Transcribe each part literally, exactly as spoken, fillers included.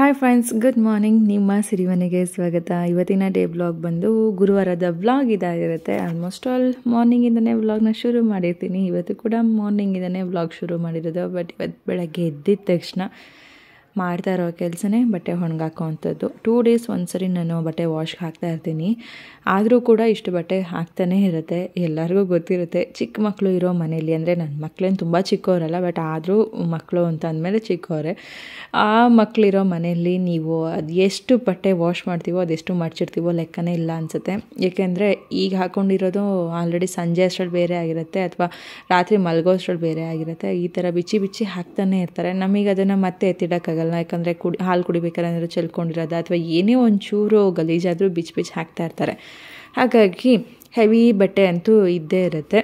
Hi friends, good morning. ನಿಮ್ಮ ಸಿರಿಮನೆಗೆ ಸ್ವಾಗತ. ಇವತ್ತಿನ ಡೇ ಬ್ಲಾಗ್ ಬಂದು ಗುರುವಾರದ ಬ್ಲಾಗ್ ಇದಾಗಿರುತ್ತೆ. ಆಲ್ಮೋಸ್ಟ್ ಆಲ್ ಮಾರ್ನಿಂಗಿಂದನೇ ವ್ಲಾಗ್ನ ಶುರು ಮಾಡಿರ್ತೀನಿ. ಇವತ್ತು ಕೂಡ ಮಾರ್ನಿಂಗಿಂದನೇ ವ್ಲಾಗ್ ಶುರು ಮಾಡಿರೋದು. ಬಟ್ ಇವತ್ತು ಬೆಳಗ್ಗೆ ಎದ್ದಿದ ತಕ್ಷಣ ಮಾಡ್ತಾ ಇರೋ ಕೆಲಸನೇ ಬಟ್ಟೆ ಒಣಗಾಕೋವಂಥದ್ದು. ಟೂ ಡೇಸ್ ಒಂದ್ಸರಿ ನಾನು ಬಟ್ಟೆ ವಾಶ್ಗೆ ಹಾಕ್ತಾ ಇರ್ತೀನಿ. ಆದರೂ ಕೂಡ ಇಷ್ಟು ಬಟ್ಟೆ ಹಾಕ್ತಾನೇ ಇರುತ್ತೆ. ಎಲ್ಲರಿಗೂ ಗೊತ್ತಿರುತ್ತೆ, ಚಿಕ್ಕ ಮಕ್ಕಳು ಇರೋ ಮನೇಲಿ, ಅಂದರೆ ನನ್ನ ಮಕ್ಕಳೇನು ತುಂಬ ಚಿಕ್ಕವರಲ್ಲ, ಬಟ್ ಆದರೂ ಮಕ್ಕಳು ಅಂತ ಅಂದಮೇಲೆ ಚಿಕ್ಕವರೇ. ಆ ಮಕ್ಕಳಿರೋ ಮನೆಯಲ್ಲಿ ನೀವು ಅದು ಎಷ್ಟು ಬಟ್ಟೆ ವಾಶ್ ಮಾಡ್ತೀವೋ ಅದೆಷ್ಟು ಮಡ್ಚಿರ್ತೀವೋ ಲೆಕ್ಕನೇ ಇಲ್ಲ ಅನಿಸುತ್ತೆ. ಏಕೆಂದರೆ ಈಗ ಹಾಕ್ಕೊಂಡಿರೋದು ಆಲ್ರೆಡಿ ಸಂಜೆ ಅಷ್ಟರಲ್ಲಿ ಬೇರೆ ಆಗಿರುತ್ತೆ, ಅಥವಾ ರಾತ್ರಿ ಮಲಗೋ ಅಷ್ಟರಲ್ಲಿ ಬೇರೆ ಆಗಿರುತ್ತೆ. ಈ ಥರ ಬಿಚ್ಚಿ ಬಿಚ್ಚಿ ಹಾಕ್ತಾನೆ ಇರ್ತಾರೆ. ನಮಗೆ ಅದನ್ನು ಮತ್ತೆ ಎತ್ತಿಡೋಕ್ಕಾಗಲ್ಲ. ಯಾಕಂದರೆ ಕುಡಿ ಹಾಲು ಕುಡಿಬೇಕಾದ್ರೆ ಚೆಲ್ಕೊಂಡಿರೋದು ಅಥವಾ ಏನೇ ಒಂಚೂರು ಗಲೀಜಾದರೂ ಬಿಚ್ಚಿ ಬಿಚ್ಚಿ ಹಾಕ್ತಾ ಇರ್ತಾರೆ. ಹಾಗಾಗಿ ಹೆವಿ ಬಟ್ಟೆ ಅಂತೂ ಇದ್ದೇ ಇರುತ್ತೆ.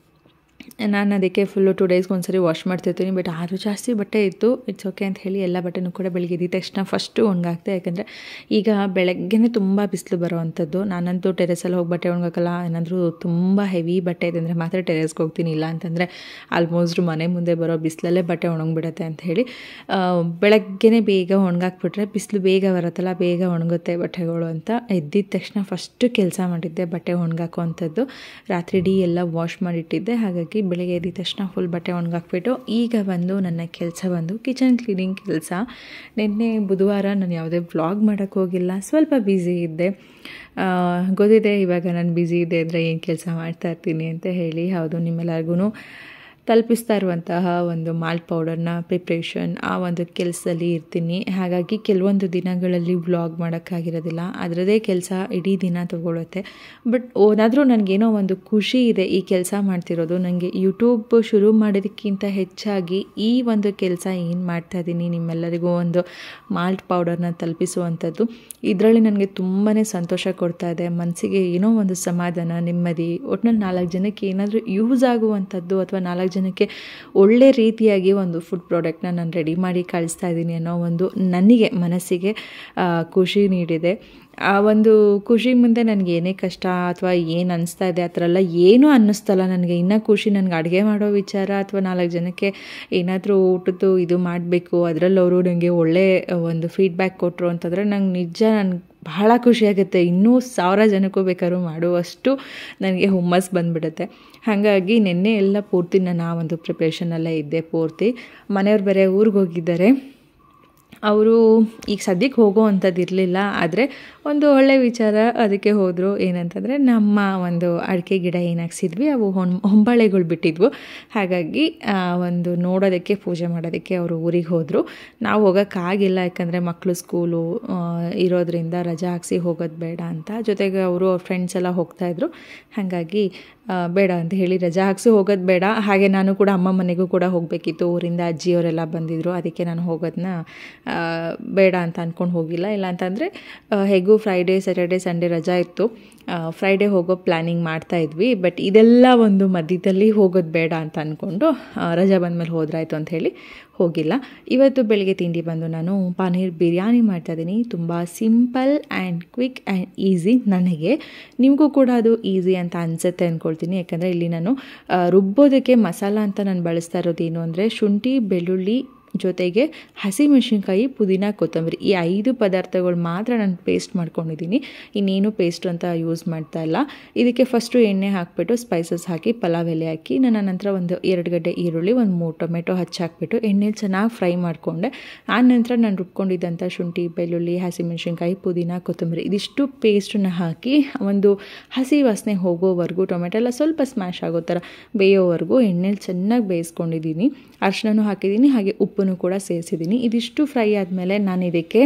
ನಾನು ಅದಕ್ಕೆ ಫುಲ್ಲು ಟು ಡೇಸ್ಗೆ ಒಂದ್ಸರಿ ವಾಶ್ ಮಾಡ್ತಿರ್ತೀನಿ. ಬಟ್ ಆದರೂ ಜಾಸ್ತಿ ಬಟ್ಟೆ ಇತ್ತು. ಇಟ್ಸ್ ಓಕೆ ಅಂತ ಹೇಳಿ ಎಲ್ಲ ಬಟ್ಟೆನೂ ಕೂಡ ಬೆಳಗ್ಗೆ ಎದ್ದ ತಕ್ಷಣ ಫಸ್ಟು ಒಣಗಾಕ್ತೆ. ಯಾಕಂದರೆ ಈಗ ಬೆಳಗ್ಗೆನೇ ತುಂಬ ಬಿಸಿಲು ಬರೋವಂಥದ್ದು. ನಾನಂತೂ ಟೆರೆಸಲ್ಲಿ ಹೋಗಿ ಬಟ್ಟೆ ಒಣಗಾಕಲ್ಲ. ಏನಾದರೂ ತುಂಬ ಹೆವಿ ಬಟ್ಟೆ ಇದೆ ಅಂದರೆ ಮಾತ್ರ ಟೆರೆಸ್ಗೆ ಹೋಗ್ತೀನಿ. ಇಲ್ಲ ಅಂತಂದರೆ ಆಲ್ಮೋಸ್ಟ್ ಮನೆ ಮುಂದೆ ಬರೋ ಬಿಸಿಲಲ್ಲೇ ಬಟ್ಟೆ ಒಣಗಿಬಿಡುತ್ತೆ ಅಂತ ಹೇಳಿ ಬೆಳಗ್ಗೆನೇ ಬೇಗ ಒಣಗಾಕ್ಬಿಟ್ರೆ ಬಿಸಿಲು ಬೇಗ ಬರುತ್ತಲ್ಲ, ಬೇಗ ಒಣಗುತ್ತೆ ಬಟ್ಟೆಗಳು ಅಂತ ಎದ್ದಿದ ತಕ್ಷಣ ಫಸ್ಟು ಕೆಲಸ ಮಾಡಿದ್ದೆ ಬಟ್ಟೆ ಒಣಗಾಕೋವಂಥದ್ದು. ರಾತ್ರಿ ಇಡೀ ಎಲ್ಲ ವಾಶ್ ಮಾಡಿಟ್ಟಿದ್ದೆ. ಹಾಗಾಗಿ ಬೆಳಗ್ಗೆ ಎದ್ದ ತಕ್ಷಣ ಫುಲ್ ಬಟ್ಟೆ ಒಣಗಾಕ್ಬಿಟ್ಟು ಈಗ ಬಂದು ನನ್ನ ಕೆಲಸ ಬಂದು ಕಿಚನ್ ಕ್ಲೀನಿಂಗ್ ಕೆಲಸ. ನಿನ್ನೆ ಬುಧವಾರ ನಾನು ಯಾವುದೇ ವ್ಲಾಗ್ ಮಾಡೋಕ್ಕೆ ಹೋಗಿಲ್ಲ, ಸ್ವಲ್ಪ ಬ್ಯುಸಿ ಇದ್ದೆ. ಗೊತ್ತಿದೆ ಇವಾಗ ನಾನು ಬ್ಯುಸಿ ಇದ್ದೆ ಅಂದರೆ ಏನು ಕೆಲಸ ಮಾಡ್ತಾ ಇರ್ತೀನಿ ಅಂತ ಹೇಳಿ. ಹೌದು, ನಿಮ್ಮೆಲ್ಲರಿಗೂ ತಲುಪಿಸ್ತಾ ಇರುವಂತಹ ಒಂದು ಮಾಲ್ಟ್ ಪೌಡರ್ನ ಪ್ರಿಪ್ರೇಷನ್ ಆ ಒಂದು ಕೆಲಸದಲ್ಲಿ ಇರ್ತೀನಿ. ಹಾಗಾಗಿ ಕೆಲವೊಂದು ದಿನಗಳಲ್ಲಿ ವ್ಲಾಗ್ ಮಾಡೋಕ್ಕಾಗಿರೋದಿಲ್ಲ. ಅದರದೇ ಕೆಲಸ ಇಡೀ ದಿನ ತಗೊಳುತ್ತೆ. ಬಟ್ ಏನಾದರೂ ನನಗೇನೋ ಒಂದು ಖುಷಿ ಇದೆ ಈ ಕೆಲಸ ಮಾಡ್ತಿರೋದು. ನನಗೆ ಯೂಟ್ಯೂಬ್ ಶುರು ಮಾಡೋದಕ್ಕಿಂತ ಹೆಚ್ಚಾಗಿ ಈ ಒಂದು ಕೆಲಸ ಏನು ಮಾಡ್ತಾಯಿದ್ದೀನಿ, ನಿಮ್ಮೆಲ್ಲರಿಗೂ ಒಂದು ಮಾಲ್ಟ್ ಪೌಡರ್ನ ತಲುಪಿಸುವಂಥದ್ದು, ಇದರಲ್ಲಿ ನನಗೆ ತುಂಬಾ ಸಂತೋಷ ಕೊಡ್ತಾ ಇದೆ. ಮನಸ್ಸಿಗೆ ಏನೋ ಒಂದು ಸಮಾಧಾನ, ನೆಮ್ಮದಿ, ಒಟ್ಟಿನಲ್ಲಿ ನಾಲ್ಕು ಜನಕ್ಕೆ ಏನಾದರೂ ಯೂಸ್ ಆಗುವಂಥದ್ದು ಅಥವಾ ನಾಲ್ಕು ಜನಕ್ಕೆ ಒಳ್ಳೆ ರೀತಿಯಾಗಿ ಒಂದು ಫುಡ್ ಪ್ರಾಡಕ್ಟ್ನ ನಾನು ರೆಡಿ ಮಾಡಿ ಕಳಿಸ್ತಾ ಇದ್ದೀನಿ ಅನ್ನೋ ಒಂದು ನನಗೆ ಮನಸ್ಸಿಗೆ ಖುಷಿ ನೀಡಿದೆ. ಆ ಒಂದು ಖುಷಿ ಮುಂದೆ ನನಗೆ ಏನೇ ಕಷ್ಟ ಅಥವಾ ಏನು ಅನ್ನಿಸ್ತಾ ಇದೆ ಆ ಥರ ಎಲ್ಲ ಏನೂ ಅನ್ನಿಸ್ತಲ್ಲ ನನಗೆ. ಇನ್ನೂ ಖುಷಿ ನನಗೆ ಅಡುಗೆ ಮಾಡೋ ವಿಚಾರ ಅಥವಾ ನಾಲ್ಕು ಜನಕ್ಕೆ ಏನಾದರೂ ಊಟದ್ದು ಇದು ಮಾಡಬೇಕು, ಅದರಲ್ಲಿ ಅವರು ನನಗೆ ಒಳ್ಳೆ ಒಂದು ಫೀಡ್ಬ್ಯಾಕ್ ಕೊಟ್ಟರು ಅಂತಂದರೆ ನಂಗೆ ನಿಜ ನನಗೆ ಬಹಳ ಖುಷಿಯಾಗುತ್ತೆ. ಇನ್ನೂ ಸಾವಿರ ಜನಕ್ಕೂ ಬೇಕಾದ್ರೂ ಮಾಡುವಷ್ಟು ನನಗೆ ಹುಮ್ಮಸ್ ಬಂದುಬಿಡುತ್ತೆ. ಹಾಗಾಗಿ ನಿನ್ನೆ ಎಲ್ಲ ಪೂರ್ತಿ ನಾನು ಆ ಒಂದು ಪ್ರಿಪ್ರೇಷನಲ್ಲೇ ಇದ್ದೆ ಪೂರ್ತಿ. ಮನೆಯವ್ರು ಬೇರೆ ಊರಿಗೆ ಹೋಗಿದ್ದಾರೆ. ಅವರು ಈಗ ಸದ್ಯಕ್ಕೆ ಹೋಗೋ ಅಂಥದ್ದು ಇರಲಿಲ್ಲ, ಆದರೆ ಒಂದು ಒಳ್ಳೆಯ ವಿಚಾರ ಅದಕ್ಕೆ ಹೋದರು. ಏನಂತಂದರೆ ನಮ್ಮ ಒಂದು ಅಡಿಕೆ ಗಿಡ ಏನು ಹಾಕ್ಸಿದ್ವಿ ಅವು ಹೊಂ ಹೊಂಬಾಳೆಗಳು ಬಿಟ್ಟಿದ್ವು. ಹಾಗಾಗಿ ಒಂದು ನೋಡೋದಕ್ಕೆ ಪೂಜೆ ಮಾಡೋದಕ್ಕೆ ಅವರು ಊರಿಗೆ ಹೋದರು. ನಾವು ಹೋಗೋಕ್ಕಾಗಿಲ್ಲ, ಯಾಕಂದರೆ ಮಕ್ಕಳು ಸ್ಕೂಲು ಇರೋದರಿಂದ ರಜಾ ಹಾಕ್ಸಿ ಹೋಗೋದು ಬೇಡ ಅಂತ. ಜೊತೆಗೆ ಅವರು ಅವ್ರ ಫ್ರೆಂಡ್ಸ್ ಎಲ್ಲ ಹೋಗ್ತಾಯಿದ್ರು. ಹಾಗಾಗಿ ಬೇಡ ಅಂತ ಹೇಳಿ ರಜಾ ಹಾಕ್ಸಿ ಹೋಗೋದು ಬೇಡ. ಹಾಗೆ ನಾನು ಕೂಡ ಅಮ್ಮ ಮನೆಗೂ ಕೂಡ ಹೋಗಬೇಕಿತ್ತು. ಊರಿಂದ ಅಜ್ಜಿಯವರೆಲ್ಲ ಬಂದಿದ್ದರು. ಅದಕ್ಕೆ ನಾನು ಹೋಗೋದನ್ನ ಬೇಡ ಅಂತ ಅಂದ್ಕೊಂಡು ಹೋಗಿಲ್ಲ. ಇಲ್ಲ ಅಂತಂದರೆ ಹೇಗೂ ಫ್ರೈಡೇ ಸ್ಯಾಟರ್ಡೆ ಸಂಡೇ ರಜಾ ಇತ್ತು. ಫ್ರೈಡೇ ಹೋಗೋ ಪ್ಲ್ಯಾನಿಂಗ್ ಮಾಡ್ತಾಯಿದ್ವಿ. ಬಟ್ ಇದೆಲ್ಲ ಒಂದು ಮಧ್ಯದಲ್ಲಿ ಹೋಗೋದು ಬೇಡ ಅಂತ ಅಂದ್ಕೊಂಡು ರಜಾ ಬಂದಮೇಲೆ ಹೋದ್ರಾಯ್ತು ಅಂತ ಹೇಳಿ ಹೋಗಿಲ್ಲ. ಇವತ್ತು ಬೆಳಿಗ್ಗೆ ತಿಂಡಿ ಬಂದು ನಾನು ಪನ್ನೀರ್ ಬಿರಿಯಾನಿ ಮಾಡ್ತಾಯಿದ್ದೀನಿ. ತುಂಬ simple and quick and easy. ನನಗೆ ನಿಮಗೂ ಕೂಡ ಅದು ಈಸಿ ಅಂತ ಅನಿಸುತ್ತೆ ಅಂದ್ಕೊಳ್ತೀನಿ. ಯಾಕಂದರೆ ಇಲ್ಲಿ ನಾನು ರುಬ್ಬೋದಕ್ಕೆ ಮಸಾಲ ಅಂತ ನಾನು ಬಳಸ್ತಾ ಇರೋದು ಏನು ಅಂದರೆ ಶುಂಠಿ, ಬೆಳ್ಳುಳ್ಳಿ ಜೊತೆಗೆ ಹಸಿಮೆಣಸಿನ್ಕಾಯಿ, ಪುದೀನ, ಕೊತ್ತಂಬರಿ, ಈ ಐದು ಪದಾರ್ಥಗಳು ಮಾತ್ರ ನಾನು ಪೇಸ್ಟ್ ಮಾಡ್ಕೊಂಡಿದ್ದೀನಿ. ಇನ್ನೇನು ಪೇಸ್ಟ್ ಅಂತ ಯೂಸ್ ಮಾಡ್ತಾ ಇಲ್ಲ. ಇದಕ್ಕೆ ಫಸ್ಟು ಎಣ್ಣೆ ಹಾಕಿಬಿಟ್ಟು ಸ್ಪೈಸಸ್ ಹಾಕಿ ಪಲಾವ್ ಎಲೆ ಹಾಕಿ ನನ್ನ ನಂತರ ಒಂದು ಎರಡು ಗಡ್ಡೆ ಈರುಳ್ಳಿ, ಒಂದು ಮೂರು ಟೊಮೆಟೊ ಹಚ್ಚಾಕ್ಬಿಟ್ಟು ಎಣ್ಣೆಲಿ ಚೆನ್ನಾಗಿ ಫ್ರೈ ಮಾಡಿಕೊಂಡೆ. ಆ ನಂತರ ನಾನು ರುಬ್ಕೊಂಡಿದ್ದಂಥ ಶುಂಠಿ, ಬೆಳ್ಳುಳ್ಳಿ, ಹಸಿಮೆಣಸಿನ್ಕಾಯಿ, ಪುದೀನ, ಕೊತ್ತಂಬರಿ ಇದಿಷ್ಟು ಪೇಸ್ಟನ್ನ ಹಾಕಿ ಒಂದು ಹಸಿ ವಾಸನೆ ಹೋಗೋವರೆಗೂ, ಟೊಮೆಟೊ ಎಲ್ಲ ಸ್ವಲ್ಪ ಸ್ಮ್ಯಾಶ್ ಆಗೋ ಥರ ಬೇಯೋವರೆಗೂ ಎಣ್ಣೆಲಿ ಚೆನ್ನಾಗಿ ಬೇಯಿಸ್ಕೊಂಡಿದ್ದೀನಿ. ಅರಿಶಿನನೂ ಹಾಕಿದ್ದೀನಿ, ಹಾಗೆ ಉಪ್ಪು ಕೂಡ ಸೇರಿಸಿದ್ದೀನಿ. ಇದಿಷ್ಟು ಫ್ರೈ ಆದಮೇಲೆ ನಾನು ಇದಕ್ಕೆ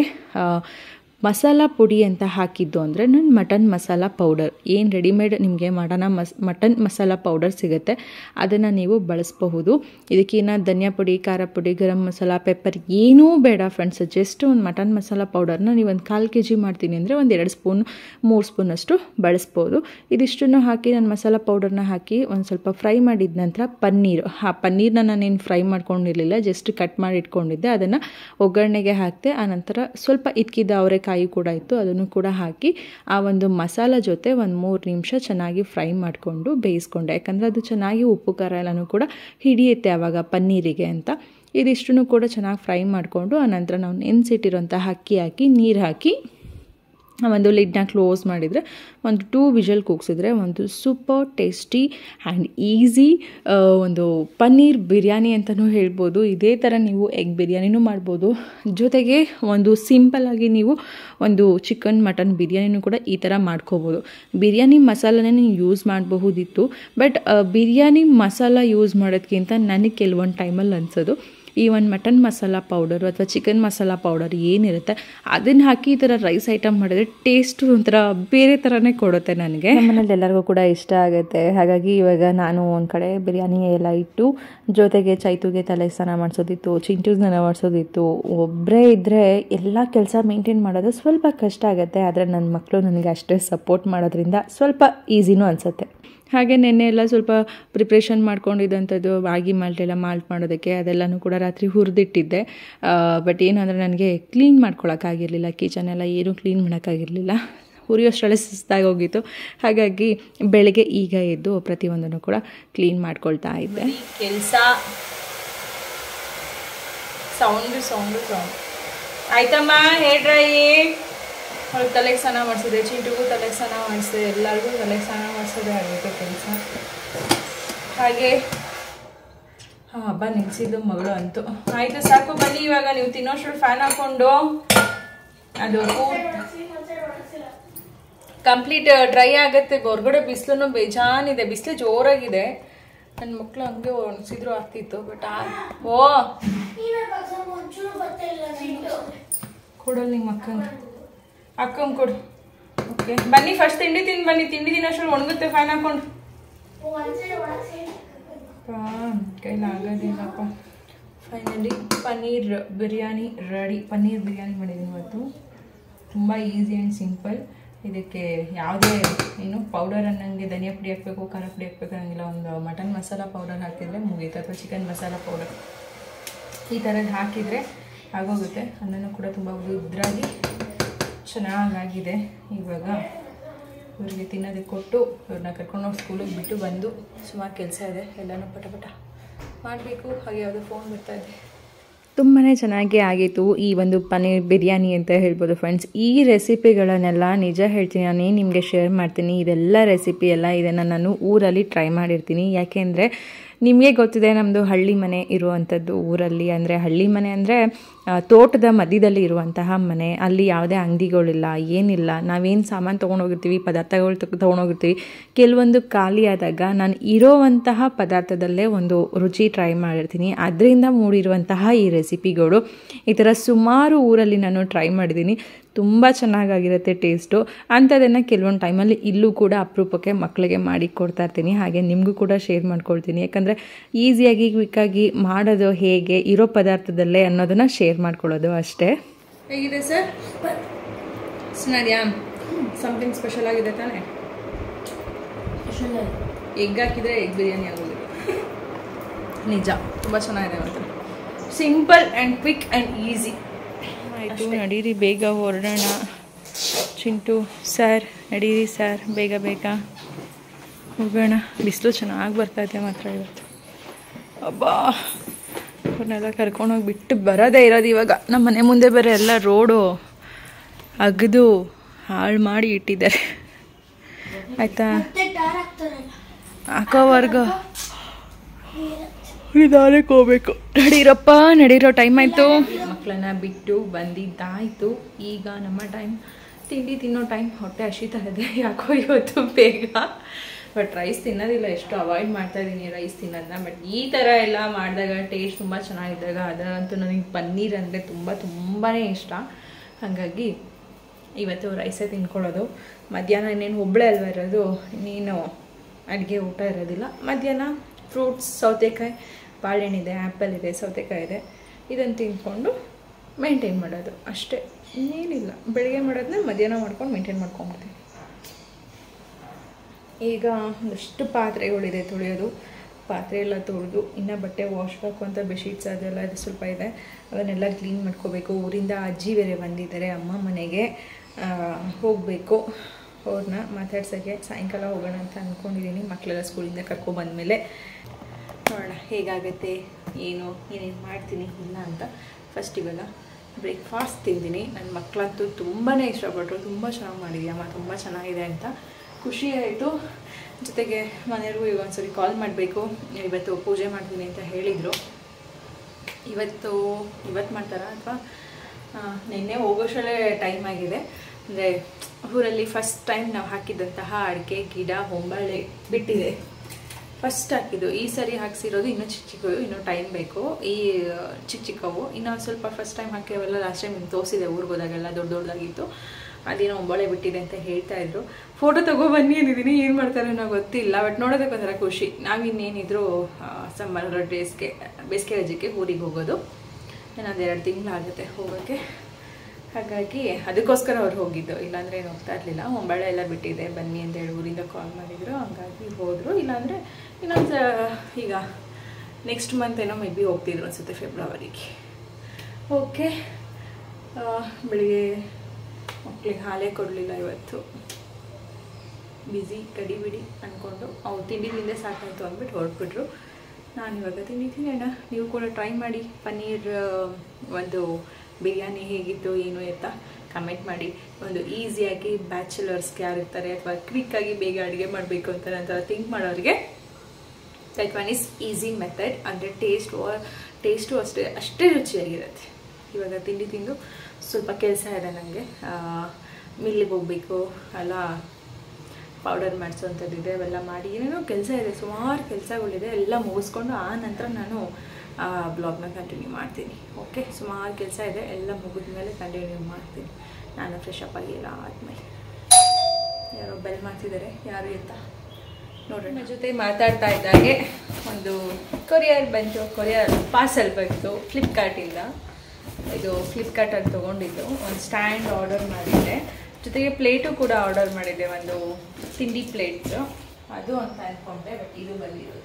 ಮಸಾಲ ಪುಡಿ ಅಂತ ಹಾಕಿದ್ದು ಅಂದರೆ ನಾನು ಮಟನ್ ಮಸಾಲ ಪೌಡರ್, ಏನು ರೆಡಿಮೇಡ್ ನಿಮಗೆ ಮಾಡೋಣ ಮಸ್ ಮಟನ್ ಮಸಾಲ ಪೌಡರ್ ಸಿಗುತ್ತೆ, ಅದನ್ನು ನೀವು ಬಳಸಬಹುದು. ಇದಕ್ಕೇನು ಧನಿಯಾ ಪುಡಿ, ಖಾರ ಪುಡಿ, ಗರಂ ಮಸಾಲ, ಪೆಪ್ಪರ್ ಏನೂ ಬೇಡ ಫ್ರೆಂಡ್ಸ್. ಜಸ್ಟ್ ಒಂದು ಮಟನ್ ಮಸಾಲ ಪೌಡರ್ನ ನೀವು ಒಂದು ಕಾಲು ಕೆ ಜಿ ಮಾಡ್ತೀನಿ ಅಂದರೆ ಒಂದು ಎರಡು ಸ್ಪೂನ್ ಮೂರು ಸ್ಪೂನಷ್ಟು ಬಳಸ್ಬೋದು. ಇದಿಷ್ಟನ್ನು ಹಾಕಿ ನಾನು ಮಸಾಲ ಪೌಡರ್ನ ಹಾಕಿ ಒಂದು ಸ್ವಲ್ಪ ಫ್ರೈ ಮಾಡಿದ ನಂತರ ಪನ್ನೀರು, ಆ ಪನ್ನೀರನ್ನ ನಾನೇನು ಫ್ರೈ ಮಾಡ್ಕೊಂಡಿರಲಿಲ್ಲ, ಜಸ್ಟ್ ಕಟ್ ಮಾಡಿ ಇಟ್ಕೊಂಡಿದ್ದೆ. ಅದನ್ನು ಒಗ್ಗರಣೆಗೆ ಹಾಕಿದೆ. ಆನಂತರ ಸ್ವಲ್ಪ ಇದ್ಕಿದ್ದ ಅವರೆಕಾಯಿ ಕೂಡ ಇತ್ತು, ಅದನ್ನು ಕೂಡ ಹಾಕಿ ಆ ಒಂದು ಮಸಾಲ ಜೊತೆ ಒಂದು ಮೂರು ನಿಮಿಷ ಚೆನ್ನಾಗಿ ಫ್ರೈ ಮಾಡಿಕೊಂಡು ಬೇಯಿಸ್ಕೊಂಡೆ. ಯಾಕಂದರೆ ಅದು ಚೆನ್ನಾಗಿ ಉಪ್ಪು ಖಾರ ಎಲ್ಲನೂ ಕೂಡ ಹಿಡಿಯುತ್ತೆ ಆವಾಗ ಪನ್ನೀರಿಗೆ ಅಂತ. ಇದಿಷ್ಟನ್ನು ಕೂಡ ಚೆನ್ನಾಗಿ ಫ್ರೈ ಮಾಡಿಕೊಂಡು ಆನಂತರ ನಾವು ನೆನೆಸಿಟ್ಟಿರೋಂಥ ಅಕ್ಕಿ ಹಾಕಿ ನೀರು ಹಾಕಿ ಒಂದು ಲಿಡ್ನ ಕ್ಲೋಸ್ ಮಾಡಿದರೆ ಒಂದು ಟೂ ವಿಷಲ್ ಕೂಗಿಸಿದ್ರೆ ಒಂದು ಸೂಪರ್ ಟೇಸ್ಟಿ ಆ್ಯಂಡ್ ಈಸಿ ಒಂದು ಪನ್ನೀರ್ ಬಿರಿಯಾನಿ ಅಂತಲೂ ಹೇಳ್ಬೋದು. ಇದೇ ಥರ ನೀವು ಎಗ್ ಬಿರಿಯಾನಿನೂ ಮಾಡ್ಬೋದು. ಜೊತೆಗೆ ಒಂದು ಸಿಂಪಲ್ಲಾಗಿ ನೀವು ಒಂದು ಚಿಕನ್ ಮಟನ್ ಬಿರಿಯಾನಿನೂ ಕೂಡ ಈ ಥರ ಮಾಡ್ಕೋಬೋದು. ಬಿರಿಯಾನಿ ಮಸಾಲನೇ ನೀವು ಯೂಸ್ ಮಾಡಬಹುದಿತ್ತು, ಬಟ್ ಬಿರಿಯಾನಿ ಮಸಾಲ ಯೂಸ್ ಮಾಡೋದಕ್ಕಿಂತ ನನಗೆ ಕೆಲವೊಂದು ಟೈಮಲ್ಲಿ ಅನಿಸೋದು ಈ ಒಂದು ಮಟನ್ ಮಸಾಲ ಪೌಡರು ಅಥವಾ ಚಿಕನ್ ಮಸಾಲ ಪೌಡರ್ ಏನಿರುತ್ತೆ ಅದನ್ನು ಹಾಕಿ ಈ ಥರ ರೈಸ್ ಐಟಮ್ ಮಾಡಿದ್ರೆ ಟೇಸ್ಟು ಒಂಥರ ಬೇರೆ ಥರನೇ ಕೊಡುತ್ತೆ ನನಗೆ. ನಮ್ಮನೇಲಿ ಎಲ್ಲರಿಗೂ ಕೂಡ ಇಷ್ಟ ಆಗುತ್ತೆ. ಹಾಗಾಗಿ ಇವಾಗ ನಾನು ಒಂದು ಕಡೆ ಬಿರಿಯಾನಿ ಎಲ್ಲ ಇಟ್ಟು ಜೊತೆಗೆ ಚೈತುಗೆ ತಲೆ ಸ್ನಾನ ಮಾಡಿಸೋದಿತ್ತು, ಚಿಂಟು ಸ್ನಾನ ಮಾಡಿಸೋದಿತ್ತು. ಒಬ್ಬರೇ ಇದ್ದರೆ ಎಲ್ಲ ಕೆಲಸ ಮೇಂಟೈನ್ ಮಾಡೋದು ಸ್ವಲ್ಪ ಕಷ್ಟ ಆಗುತ್ತೆ. ಆದರೆ ನನ್ನ ಮಕ್ಕಳು ನನಗೆ ಅಷ್ಟೇ ಸಪೋರ್ಟ್ ಮಾಡೋದ್ರಿಂದ ಸ್ವಲ್ಪ ಈಸಿನೂ ಅನಿಸುತ್ತೆ. ಹಾಗೆ ನೆನ್ನೆ ಎಲ್ಲ ಸ್ವಲ್ಪ ಪ್ರಿಪ್ರೇಷನ್ ಮಾಡ್ಕೊಂಡಿದ್ದಂಥದ್ದು ಮ್ಯಾಗಿ ಮಾಲ್ಟ್ ಎಲ್ಲ ಮಾಲ್ಟ್ ಮಾಡೋದಕ್ಕೆ ಅದೆಲ್ಲನೂ ಕೂಡ ರಾತ್ರಿ ಹುರಿದಿಟ್ಟಿದ್ದೆ. ಬಟ್ ಏನಂದರೆ ನನಗೆ ಕ್ಲೀನ್ ಮಾಡ್ಕೊಳಕ್ಕಾಗಿರಲಿಲ್ಲ, ಕಿಚನ್ ಎಲ್ಲ ಏನೂ ಕ್ಲೀನ್ ಮಾಡೋಕ್ಕಾಗಿರಲಿಲ್ಲ. ಹುರಿಯೋಷ್ಟರಲ್ಲೇ ಸುಸ್ತಾಗಿ ಹೋಗಿತ್ತು. ಹಾಗಾಗಿ ಬೆಳಗ್ಗೆ ಈಗ ಎದ್ದು ಪ್ರತಿಯೊಂದನ್ನು ಕೂಡ ಕ್ಲೀನ್ ಮಾಡ್ಕೊಳ್ತಾ ಇದ್ದೆ. ಕೆಲಸ ಸೌಂಡು ಸೌಂಡು ಸೌಂಡ್ ಆಯ್ತಮ್ಮ. ಹೇಳ್ರಯಿ ಅವ್ರಿಗೆ ತಲೆಗೆ ಸ್ನಾನ ಮಾಡಿಸಿದೆ, ಚಿಂಟುಗೂ ತಲೆಗೆ ಸ್ನಾನ ಮಾಡಿಸಿದೆ, ಎಲ್ಲರಿಗೂ ತಲೆಗೆ ಸ್ನಾನ ಮಾಡಿಸೋದೇ ಆಗಬೇಕು ಕೆಲಸ. ಹಾಗೆ ಹಾಂ ಹಬ್ಬ ನಿಲ್ಲಿಸಿದ್ದು ಮಗಳು ಅಂತೂ ಆಯಿತು. ಸಾಕು ಬನ್ನಿ ಇವಾಗ ನೀವು ತಿನ್ನೋಷ್ಟು ಫ್ಯಾನ್ ಹಾಕ್ಕೊಂಡು ಅದು ಕಂಪ್ಲೀಟ್ ಡ್ರೈ ಆಗುತ್ತೆ. ಹೊರಗಡೆ ಬಿಸಿಲು ಬೇಜಾನಿದೆ, ಬಿಸಿಲು ಜೋರಾಗಿದೆ. ನನ್ನ ಮಕ್ಕಳು ಹಂಗೆ ಒಣಸಿದ್ರು ಆಗ್ತಿತ್ತು. ಬಟ್ ಓ ಕೊಡಲ್ಲ ನಿಮ್ಮ ಅಕ್ಕಂಗೆ, ಅಕ್ಕಂಗೆ ಕೊಡು. ಓಕೆ ಬನ್ನಿ ಫಸ್ಟ್ ತಿಂಡಿ ತಿಂದು ಬನ್ನಿ. ತಿಂಡಿ ತಿನ್ನೋಷ್ಟು ಒಣಗುತ್ತೆ ಫ್ಯಾನ್ ಹಾಕೊಂಡು. ಹಾಂ ಕೈಲಾಗೋದಿಲ್ಲಪ್ಪ. Finally paneer biryani ready. ಪನ್ನೀರ್ ಬಿರಿಯಾನಿ ಮಾಡಿದ್ದೀನಿ ಇವತ್ತು. ತುಂಬ ಈಸಿ ಆ್ಯಂಡ್ ಸಿಂಪಲ್. ಇದಕ್ಕೆ ಯಾವುದೇ ಏನು ಪೌಡರ್ ಅನ್ನಂಗೆ ಧನಿಯಾ ಪುಡಿ ಹಾಕಬೇಕು, ಖಾರ ಪುಡಿ ಹಾಕಬೇಕು ಅನ್ನಂಗಿಲ್ಲ. ಒಂದು ಮಟನ್ ಮಸಾಲ ಪೌಡರ್ ಹಾಕಿದರೆ ಮುಗೀತು, ಅಥವಾ ಚಿಕನ್ ಮಸಾಲ ಪೌಡರ್ ಈ ಥರದ್ದು ಹಾಕಿದರೆ ಆಗೋಗುತ್ತೆ. ಅನ್ನನೂ ಕೂಡ ತುಂಬ ಉದ್ರಾಗಿ ಚೆನ್ನಾಗಾಗಿದೆ. ಇವಾಗ ಇವ್ರಿಗೆ ತಿನ್ನೋದಕ್ಕೆ ಕೊಟ್ಟು ಇವ್ರನ್ನ ಕರ್ಕೊಂಡೋಗಿ ಸ್ಕೂಲಿಗೆ ಬಿಟ್ಟು ಬಂದು ಸುಮಾರು ಕೆಲಸ ಇದೆ, ಎಲ್ಲನೂ ಪಟ ಪಟ ಮಾಡಬೇಕು. ಹಾಗೆ ಯಾವುದೋ ಫೋನ್ ಬರ್ತಾಯಿದೆ. ತುಂಬಾ ಚೆನ್ನಾಗಿ ಆಗಿತ್ತು ಈ ಒಂದು ಪನ್ನೀರ್ ಬಿರಿಯಾನಿ ಅಂತ ಹೇಳ್ಬೋದು ಫ್ರೆಂಡ್ಸ್. ಈ ರೆಸಿಪಿಗಳನ್ನೆಲ್ಲ ನಿಜ ಹೇಳ್ತೀನಿ, ನಾನೇ ನಿಮಗೆ ಶೇರ್ ಮಾಡ್ತೀನಿ. ಇದೆಲ್ಲ ರೆಸಿಪಿ ಎಲ್ಲ ಇದನ್ನು ನಾನು ಊರಲ್ಲಿ ಟ್ರೈ ಮಾಡಿರ್ತೀನಿ. ಯಾಕೆಂದರೆ ನಿಮಗೆ ಗೊತ್ತಿದೆ ನಮ್ಮದು ಹಳ್ಳಿ ಮನೆ ಇರುವಂಥದ್ದು ಊರಲ್ಲಿ. ಅಂದರೆ ಹಳ್ಳಿ ಮನೆ ಅಂದರೆ ತೋಟದ ಮಧ್ಯದಲ್ಲಿ ಇರುವಂತಹ ಮನೆ. ಅಲ್ಲಿ ಯಾವುದೇ ಅಂಗಡಿಗಳಿಲ್ಲ, ಏನಿಲ್ಲ. ನಾವೇನು ಸಾಮಾನು ತೊಗೊಂಡೋಗಿರ್ತೀವಿ, ಪದಾರ್ಥಗಳು ತೊಗೊಂಡೋಗಿರ್ತೀವಿ, ಕೆಲವೊಂದು ಖಾಲಿ ಆದಾಗ ನಾನು ಇರೋವಂತಹ ಪದಾರ್ಥದಲ್ಲೇ ಒಂದು ರುಚಿ ಟ್ರೈ ಮಾಡಿರ್ತೀನಿ. ಅದರಿಂದ ಮೂಡಿರುವಂತಹ ಈ ರೆಸಿಪಿಗಳು ಈ ಥರ ಸುಮಾರು ಊರಲ್ಲಿ ನಾನು ಟ್ರೈ ಮಾಡಿದ್ದೀನಿ. ತುಂಬ ಚೆನ್ನಾಗಾಗಿರುತ್ತೆ ಟೇಸ್ಟು. ಅಂಥದ್ದನ್ನು ಕೆಲವೊಂದು ಟೈಮಲ್ಲಿ ಇಲ್ಲೂ ಕೂಡ ಅಪರೂಪಕ್ಕೆ ಮಕ್ಕಳಿಗೆ ಮಾಡಿ ಕೊಡ್ತಾ ಇರ್ತೀನಿ. ಹಾಗೆ ನಿಮಗೂ ಕೂಡ ಶೇರ್ ಮಾಡ್ಕೊಳ್ತೀನಿ. ಯಾಕಂದರೆ ಈಸಿಯಾಗಿ ಕ್ವಿಕ್ಕಾಗಿ ಮಾಡೋದು ಹೇಗೆ ಇರೋ ಪದಾರ್ಥದಲ್ಲೇ ಅನ್ನೋದನ್ನು ಶೇರ್ ಮಾಡ್ಕೊಳ್ಳೋದು ಅಷ್ಟೇ. ಹೇಗಿದೆ ಸರ್? ಚೆನ್ನಾಗಿದೆಯಾ? ಸಮಥಿಂಗ್ ಸ್ಪೆಷಲ್ ಆಗಿದೆ ತಾನೇ? ಎಗ್ ಹಾಕಿದರೆ ಎಗ್ ಬಿರಿಯಾನಿ ಆಗೋದಿಲ್ಲ. ನಿಜ ತುಂಬ ಚೆನ್ನಾಗಿದೆ ಅಂತ. Simple and quick and easy. ಆಯಿತು, ನಡೀರಿ ಬೇಗ ಹೊರಡೋಣ. ಚಿಂಟು ಸರ್ ನಡೀರಿ ಸರ್, ಬೇಗ ಬೇಗ ಹೋಗೋಣ. ಬಿಸಿಲು ಚೆನ್ನಾಗಿ ಬರ್ತಾಯಿದೆ ಮಾತ್ರ ಇವತ್ತು. ಅಬ್ಬಾ, ಅವ್ರನ್ನೆಲ್ಲ ಕರ್ಕೊಂಡೋಗಿ ಬಿಟ್ಟು ಬರೋದೇ ಇರೋದು ಇವಾಗ. ನಮ್ಮ ಮನೆ ಮುಂದೆ ಬೇರೆ ಎಲ್ಲ ರೋಡು ಅಗದು ಹಾಳು ಮಾಡಿ ಇಟ್ಟಿದ್ದಾರೆ. ಆಯಿತಾ, ಹಾಕೋವರ್ಗ ನಿಧಾನಕ್ಕೆ ಹೋಗ್ಬೇಕು. ನಡೀರಪ್ಪ, ನಡೀರೋ ಟೈಮ್ ಆಯಿತು. ಮಕ್ಕಳನ್ನ ಬಿಟ್ಟು ಬಂದಿದ್ದಾಯಿತು. ಈಗ ನಮ್ಮ ಟೈಮ್ ತಿಂಡಿ ತಿನ್ನೋ ಟೈಮ್. ಹೊಟ್ಟೆ ಹಸಿತಾ ಇದೆ ಯಾಕೋ ಇವತ್ತು ಬೇಗ. ಬಟ್ ರೈಸ್ ತಿನ್ನೋದಿಲ್ಲ, ಎಷ್ಟು ಅವಾಯ್ಡ್ ಮಾಡ್ತಾಯಿದ್ದೀನಿ ರೈಸ್ ತಿನ್ನೋದನ್ನ. ಬಟ್ ಈ ಥರ ಎಲ್ಲ ಮಾಡಿದಾಗ ಟೇಸ್ಟ್ ತುಂಬ ಚೆನ್ನಾಗಿದ್ದಾಗ ಅದಂತೂ ನನಗೆ ಪನ್ನೀರ್ ಅಂದರೆ ತುಂಬ ತುಂಬಾ ಇಷ್ಟ. ಹಾಗಾಗಿ ಇವತ್ತು ರೈಸೇ ತಿನ್ಕೊಳ್ಳೋದು. ಮಧ್ಯಾಹ್ನ ಇನ್ನೇನು ಒಬ್ಬಳೇ ಅಲ್ವ ಇರೋದು, ಇನ್ನೇನು ಅಡುಗೆ ಊಟ ಇರೋದಿಲ್ಲ. ಮಧ್ಯಾಹ್ನ ಫ್ರೂಟ್ಸ್, ಸೌತೆಕಾಯಿ, ಬಾಳೆಹಣ್ಣಿದೆ, ಆ್ಯಪಲ್ ಇದೆ, ಸೌತೆಕಾಯಿ ಇದೆ, ಇದನ್ನು ತಿಂದ್ಕೊಂಡು ಮೇಂಟೈನ್ ಮಾಡೋದು ಅಷ್ಟೇ, ಇನ್ನೇನಿಲ್ಲ. ಬೆಳಗ್ಗೆ ಮಾಡೋದನ್ನ ಮಧ್ಯಾಹ್ನ ಮಾಡ್ಕೊಂಡು ಮೇಂಟೈನ್ ಮಾಡ್ಕೊಂಡ್ಬಿಡ್ತೀನಿ. ಈಗ ಒಂದಷ್ಟು ಪಾತ್ರೆಗಳಿದೆ ತೊಳೆಯೋದು. ಪಾತ್ರೆ ಎಲ್ಲ ತೊಳೆದು ಇನ್ನು ಬಟ್ಟೆ ವಾಶ್ ಹಾಕುವಂಥ ಬೆಡ್ಶೀಟ್ಸ್ ಅದೆಲ್ಲ ಇದು ಸ್ವಲ್ಪ ಇದೆ, ಅದನ್ನೆಲ್ಲ ಕ್ಲೀನ್ ಮಾಡ್ಕೋಬೇಕು. ಊರಿಂದ ಅಜ್ಜಿ ಬೇರೆ ಬಂದಿದ್ದಾರೆ, ಅಮ್ಮ ಮನೆಗೆ ಹೋಗಬೇಕು. ಅವ್ರನ್ನ ಮಾತಾಡ್ಸೋಕ್ಕೆ ಸಾಯಂಕಾಲ ಹೋಗೋಣ ಅಂತ ಅಂದ್ಕೊಂಡಿದ್ದೀನಿ. ಮಕ್ಕಳೆಲ್ಲ ಸ್ಕೂಲಿಂದ ಕರ್ಕೊಬಂದಮೇಲೆ ನೋಡೋಣ ಹೇಗಾಗುತ್ತೆ ಏನು ಏನೇನು ಮಾಡ್ತೀನಿ ಇಲ್ಲ ಅಂತ. ಫಸ್ಟ್ ಇವಾಗ ಬ್ರೇಕ್ಫಾಸ್ಟ್ ತಿಂತೀನಿ. ನನ್ನ ಮಕ್ಕಳಂತೂ ತುಂಬಾ ಇಷ್ಟಪಟ್ಟರು, ತುಂಬ ಚೆನ್ನಾಗಿ ಮಾಡಿದ್ಯಾ ಅಮ್ಮ, ತುಂಬ ಚೆನ್ನಾಗಿದೆ ಅಂತ ಖುಷಿ ಆಯಿತು. ಜೊತೆಗೆ ಮನೆಯವ್ರಿಗೂ ಈಗ ಒಂದ್ಸರಿ ಕಾಲ್ ಮಾಡಬೇಕು, ಇವತ್ತು ಪೂಜೆ ಮಾಡ್ತೀನಿ ಅಂತ ಹೇಳಿದರು. ಇವತ್ತು ಇವತ್ತು ಮಾಡ್ತಾರಾ ಅಥವಾ ನಿನ್ನೆ ಹೋಗೋಷ್ಟರಲ್ಲೇ ಟೈಮ್ ಆಗಿದೆ. ಅಂದರೆ ಊರಲ್ಲಿ ಫಸ್ಟ್ ಟೈಮ್ ನಾವು ಹಾಕಿದ್ದಂತಹ ಅಡಿಕೆ ಗಿಡ ಹೊಂಬಾಳೆ ಬಿಟ್ಟಿದೆ, ಫಸ್ಟ್ ಹಾಕಿದ್ದು. ಈ ಸರಿ ಹಾಕ್ಸಿರೋದು ಇನ್ನೂ ಚಿಕ್ಕ ಚಿಕ್ಕವು, ಇನ್ನೂ ಟೈಮ್ ಬೇಕು. ಈ ಚಿಕ್ಕ ಚಿಕ್ಕವು ಇನ್ನೂ ಸ್ವಲ್ಪ ಫಸ್ಟ್ ಟೈಮ್ ಹಾಕಿವೆಲ್ಲ ಲಾಸ್ಟ್ ಟೈಮ್ ನಿಮ್ಗೆ ತೋರಿಸಿದೆ, ಊರಿಗೆ ಹೋದಾಗೆಲ್ಲ ದೊಡ್ಡ ದೊಡ್ಡದಾಗಿತ್ತು. ಅದೇನೋ ಹೊಂಬಾಳೆ ಬಿಟ್ಟಿದೆ ಅಂತ ಹೇಳ್ತಾ ಇದ್ರು. ಫೋಟೋ ತೊಗೊಬನ್ನಿ ಅಂದಿದ್ದೀನಿ, ಏನು ಮಾಡ್ತಾರೆ ಅನ್ನೋ ಗೊತ್ತಿಲ್ಲ. ಬಟ್ ನೋಡೋದಕ್ಕೊಂಥರ ಖುಷಿ. ನಾವಿನ್ನೇನಿದ್ರು ಸಮ್ಮರ್ ಡೇಸ್ಗೆ ಬೇಸಿಗೆ ರಜೆಗೆ ಊರಿಗೆ ಹೋಗೋದು. ಇನ್ನೊಂದು ಎರಡು ತಿಂಗಳಾಗುತ್ತೆ ಹೋಗೋಕ್ಕೆ. ಹಾಗಾಗಿ ಅದಕ್ಕೋಸ್ಕರ ಅವ್ರು ಹೋಗಿದ್ದು, ಇಲ್ಲಾಂದರೆ ಏನು ಹೋಗ್ತಾ ಇರಲಿಲ್ಲ. ಹೊಂಬಾಳೆ ಎಲ್ಲ ಬಿಟ್ಟಿದೆ ಬನ್ನಿ ಅಂತ ಹೇಳಿ ಊರಿಂದ ಕಾಲ್ ಮಾಡಿದರು, ಹಂಗಾಗಿ ಹೋದರು. ಇಲ್ಲಾಂದರೆ ಇನ್ನೊಂದು ಈಗ ನೆಕ್ಸ್ಟ್ ಮಂತ್ ಏನೋ ಮೇ ಬಿ ಹೋಗ್ತಿದ್ರು ಅನಿಸುತ್ತೆ, ಫೆಬ್ರವರಿಗೆ. ಓಕೆ, ಬೆಳಿಗ್ಗೆ ಮಕ್ಕಳಿಗೆ ಹಾಲೇ ಕೊಡಲಿಲ್ಲ ಇವತ್ತು, ಬ್ಯುಸಿ ಕಡಿ ಬಿಡಿ ಅಂದ್ಕೊಂಡು ಅವ್ರು ತಿಂಡಿ ತಿಂದೆ ಸಾಕಾಯಿತು ಅಂದ್ಬಿಟ್ಟು ಹೊರಟ್ಬಿಟ್ರು. ನಾನು ಇವಾಗ ತಿಂಡಿ ತಿನ್ನೋಣ. ನೀವು ಕೂಡ ಟ್ರೈ ಮಾಡಿ ಪನ್ನೀರ್ ಒಂದು ಬಿರಿಯಾನಿ ಹೇಗಿತ್ತು ಏನು ಅಂತ ಕಮೆಂಟ್ ಮಾಡಿ. ಒಂದು ಈಸಿಯಾಗಿ ಬ್ಯಾಚುಲರ್ಸ್ಗೆ ಯಾರಿರ್ತಾರೆ ಅಥವಾ ಕ್ವಿಕ್ಕಾಗಿ ಬೇಗ ಅಡುಗೆ ಮಾಡಬೇಕು ಅಂತ ನಂತರ ಥಿಂಕ್ ಮಾಡೋರಿಗೆ that one is easy method. ಅಂದರೆ ಟೇಸ್ಟ್ ಟೇಸ್ಟು ಅಷ್ಟೇ ಅಷ್ಟೇ ರುಚಿಯಾಗಿರುತ್ತೆ. ಇವಾಗ ತಿಂಡಿ ತಿಂದು ಸ್ವಲ್ಪ ಕೆಲಸ ಇದೆ ನನಗೆ, ಮಿಲ್ಲಿಗೆ ಹೋಗಬೇಕು ಅಲ್ಲ, ಪೌಡರ್ ಮಾಡಿಸೋವಂಥದ್ದಿದೆ, ಅವೆಲ್ಲ ಮಾಡಿ ಏನೇನೋ ಕೆಲಸ ಇದೆ, ಸುಮಾರು ಕೆಲಸಗಳಿದೆ. ಎಲ್ಲ ಮುಗಿಸ್ಕೊಂಡು ಆ ನಂತರ ನಾನು ಬ್ಲಾಗ್ನ ಕಂಟಿನ್ಯೂ ಮಾಡ್ತೀನಿ. ಓಕೆ, ಸುಮಾರು ಕೆಲಸ ಇದೆ, ಎಲ್ಲ ಮುಗಿದ ಮೇಲೆ ಕಂಟಿನ್ಯೂ ಮಾಡ್ತೀನಿ. ನಾನು ಫ್ರೆಶ್ ಅಪ್ ಆಗಿ ಎಲ್ಲ ಆದಮೇಲೆ. ಯಾರೋ ಬೆಲ್ ಮಾಡ್ತಿದ್ದಾರೆ, ಯಾರು ಅಂತ ನೋಡೋಣ. ನನ್ನ ಜೊತೆ ಮಾತಾಡ್ತಾ ಇದ್ದಾಗೆ ಒಂದು ಕೊರಿಯರ್ ಬಂತು, ಕೊರಿಯರ್ ಪಾರ್ಸಲ್ ಬಂತು ಫ್ಲಿಪ್ಕಾರ್ಟಿಂದ. ಇದು ಫ್ಲಿಪ್ಕಾರ್ಟಲ್ಲಿ ತೊಗೊಂಡಿದ್ದು. ಒಂದು ಸ್ಟ್ಯಾಂಡ್ ಆರ್ಡರ್ ಮಾಡಿದ್ದೆ, ಜೊತೆಗೆ ಪ್ಲೇಟು ಕೂಡ ಆರ್ಡರ್ ಮಾಡಿದ್ದೆ, ಒಂದು ತಿಂಡಿ ಪ್ಲೇಟ್ಸು ಅದು ಅಂತ ಅಂದ್ಕೊಂಡೆ. ಬಟ್ ಇದು ಬಂದಿರೋದು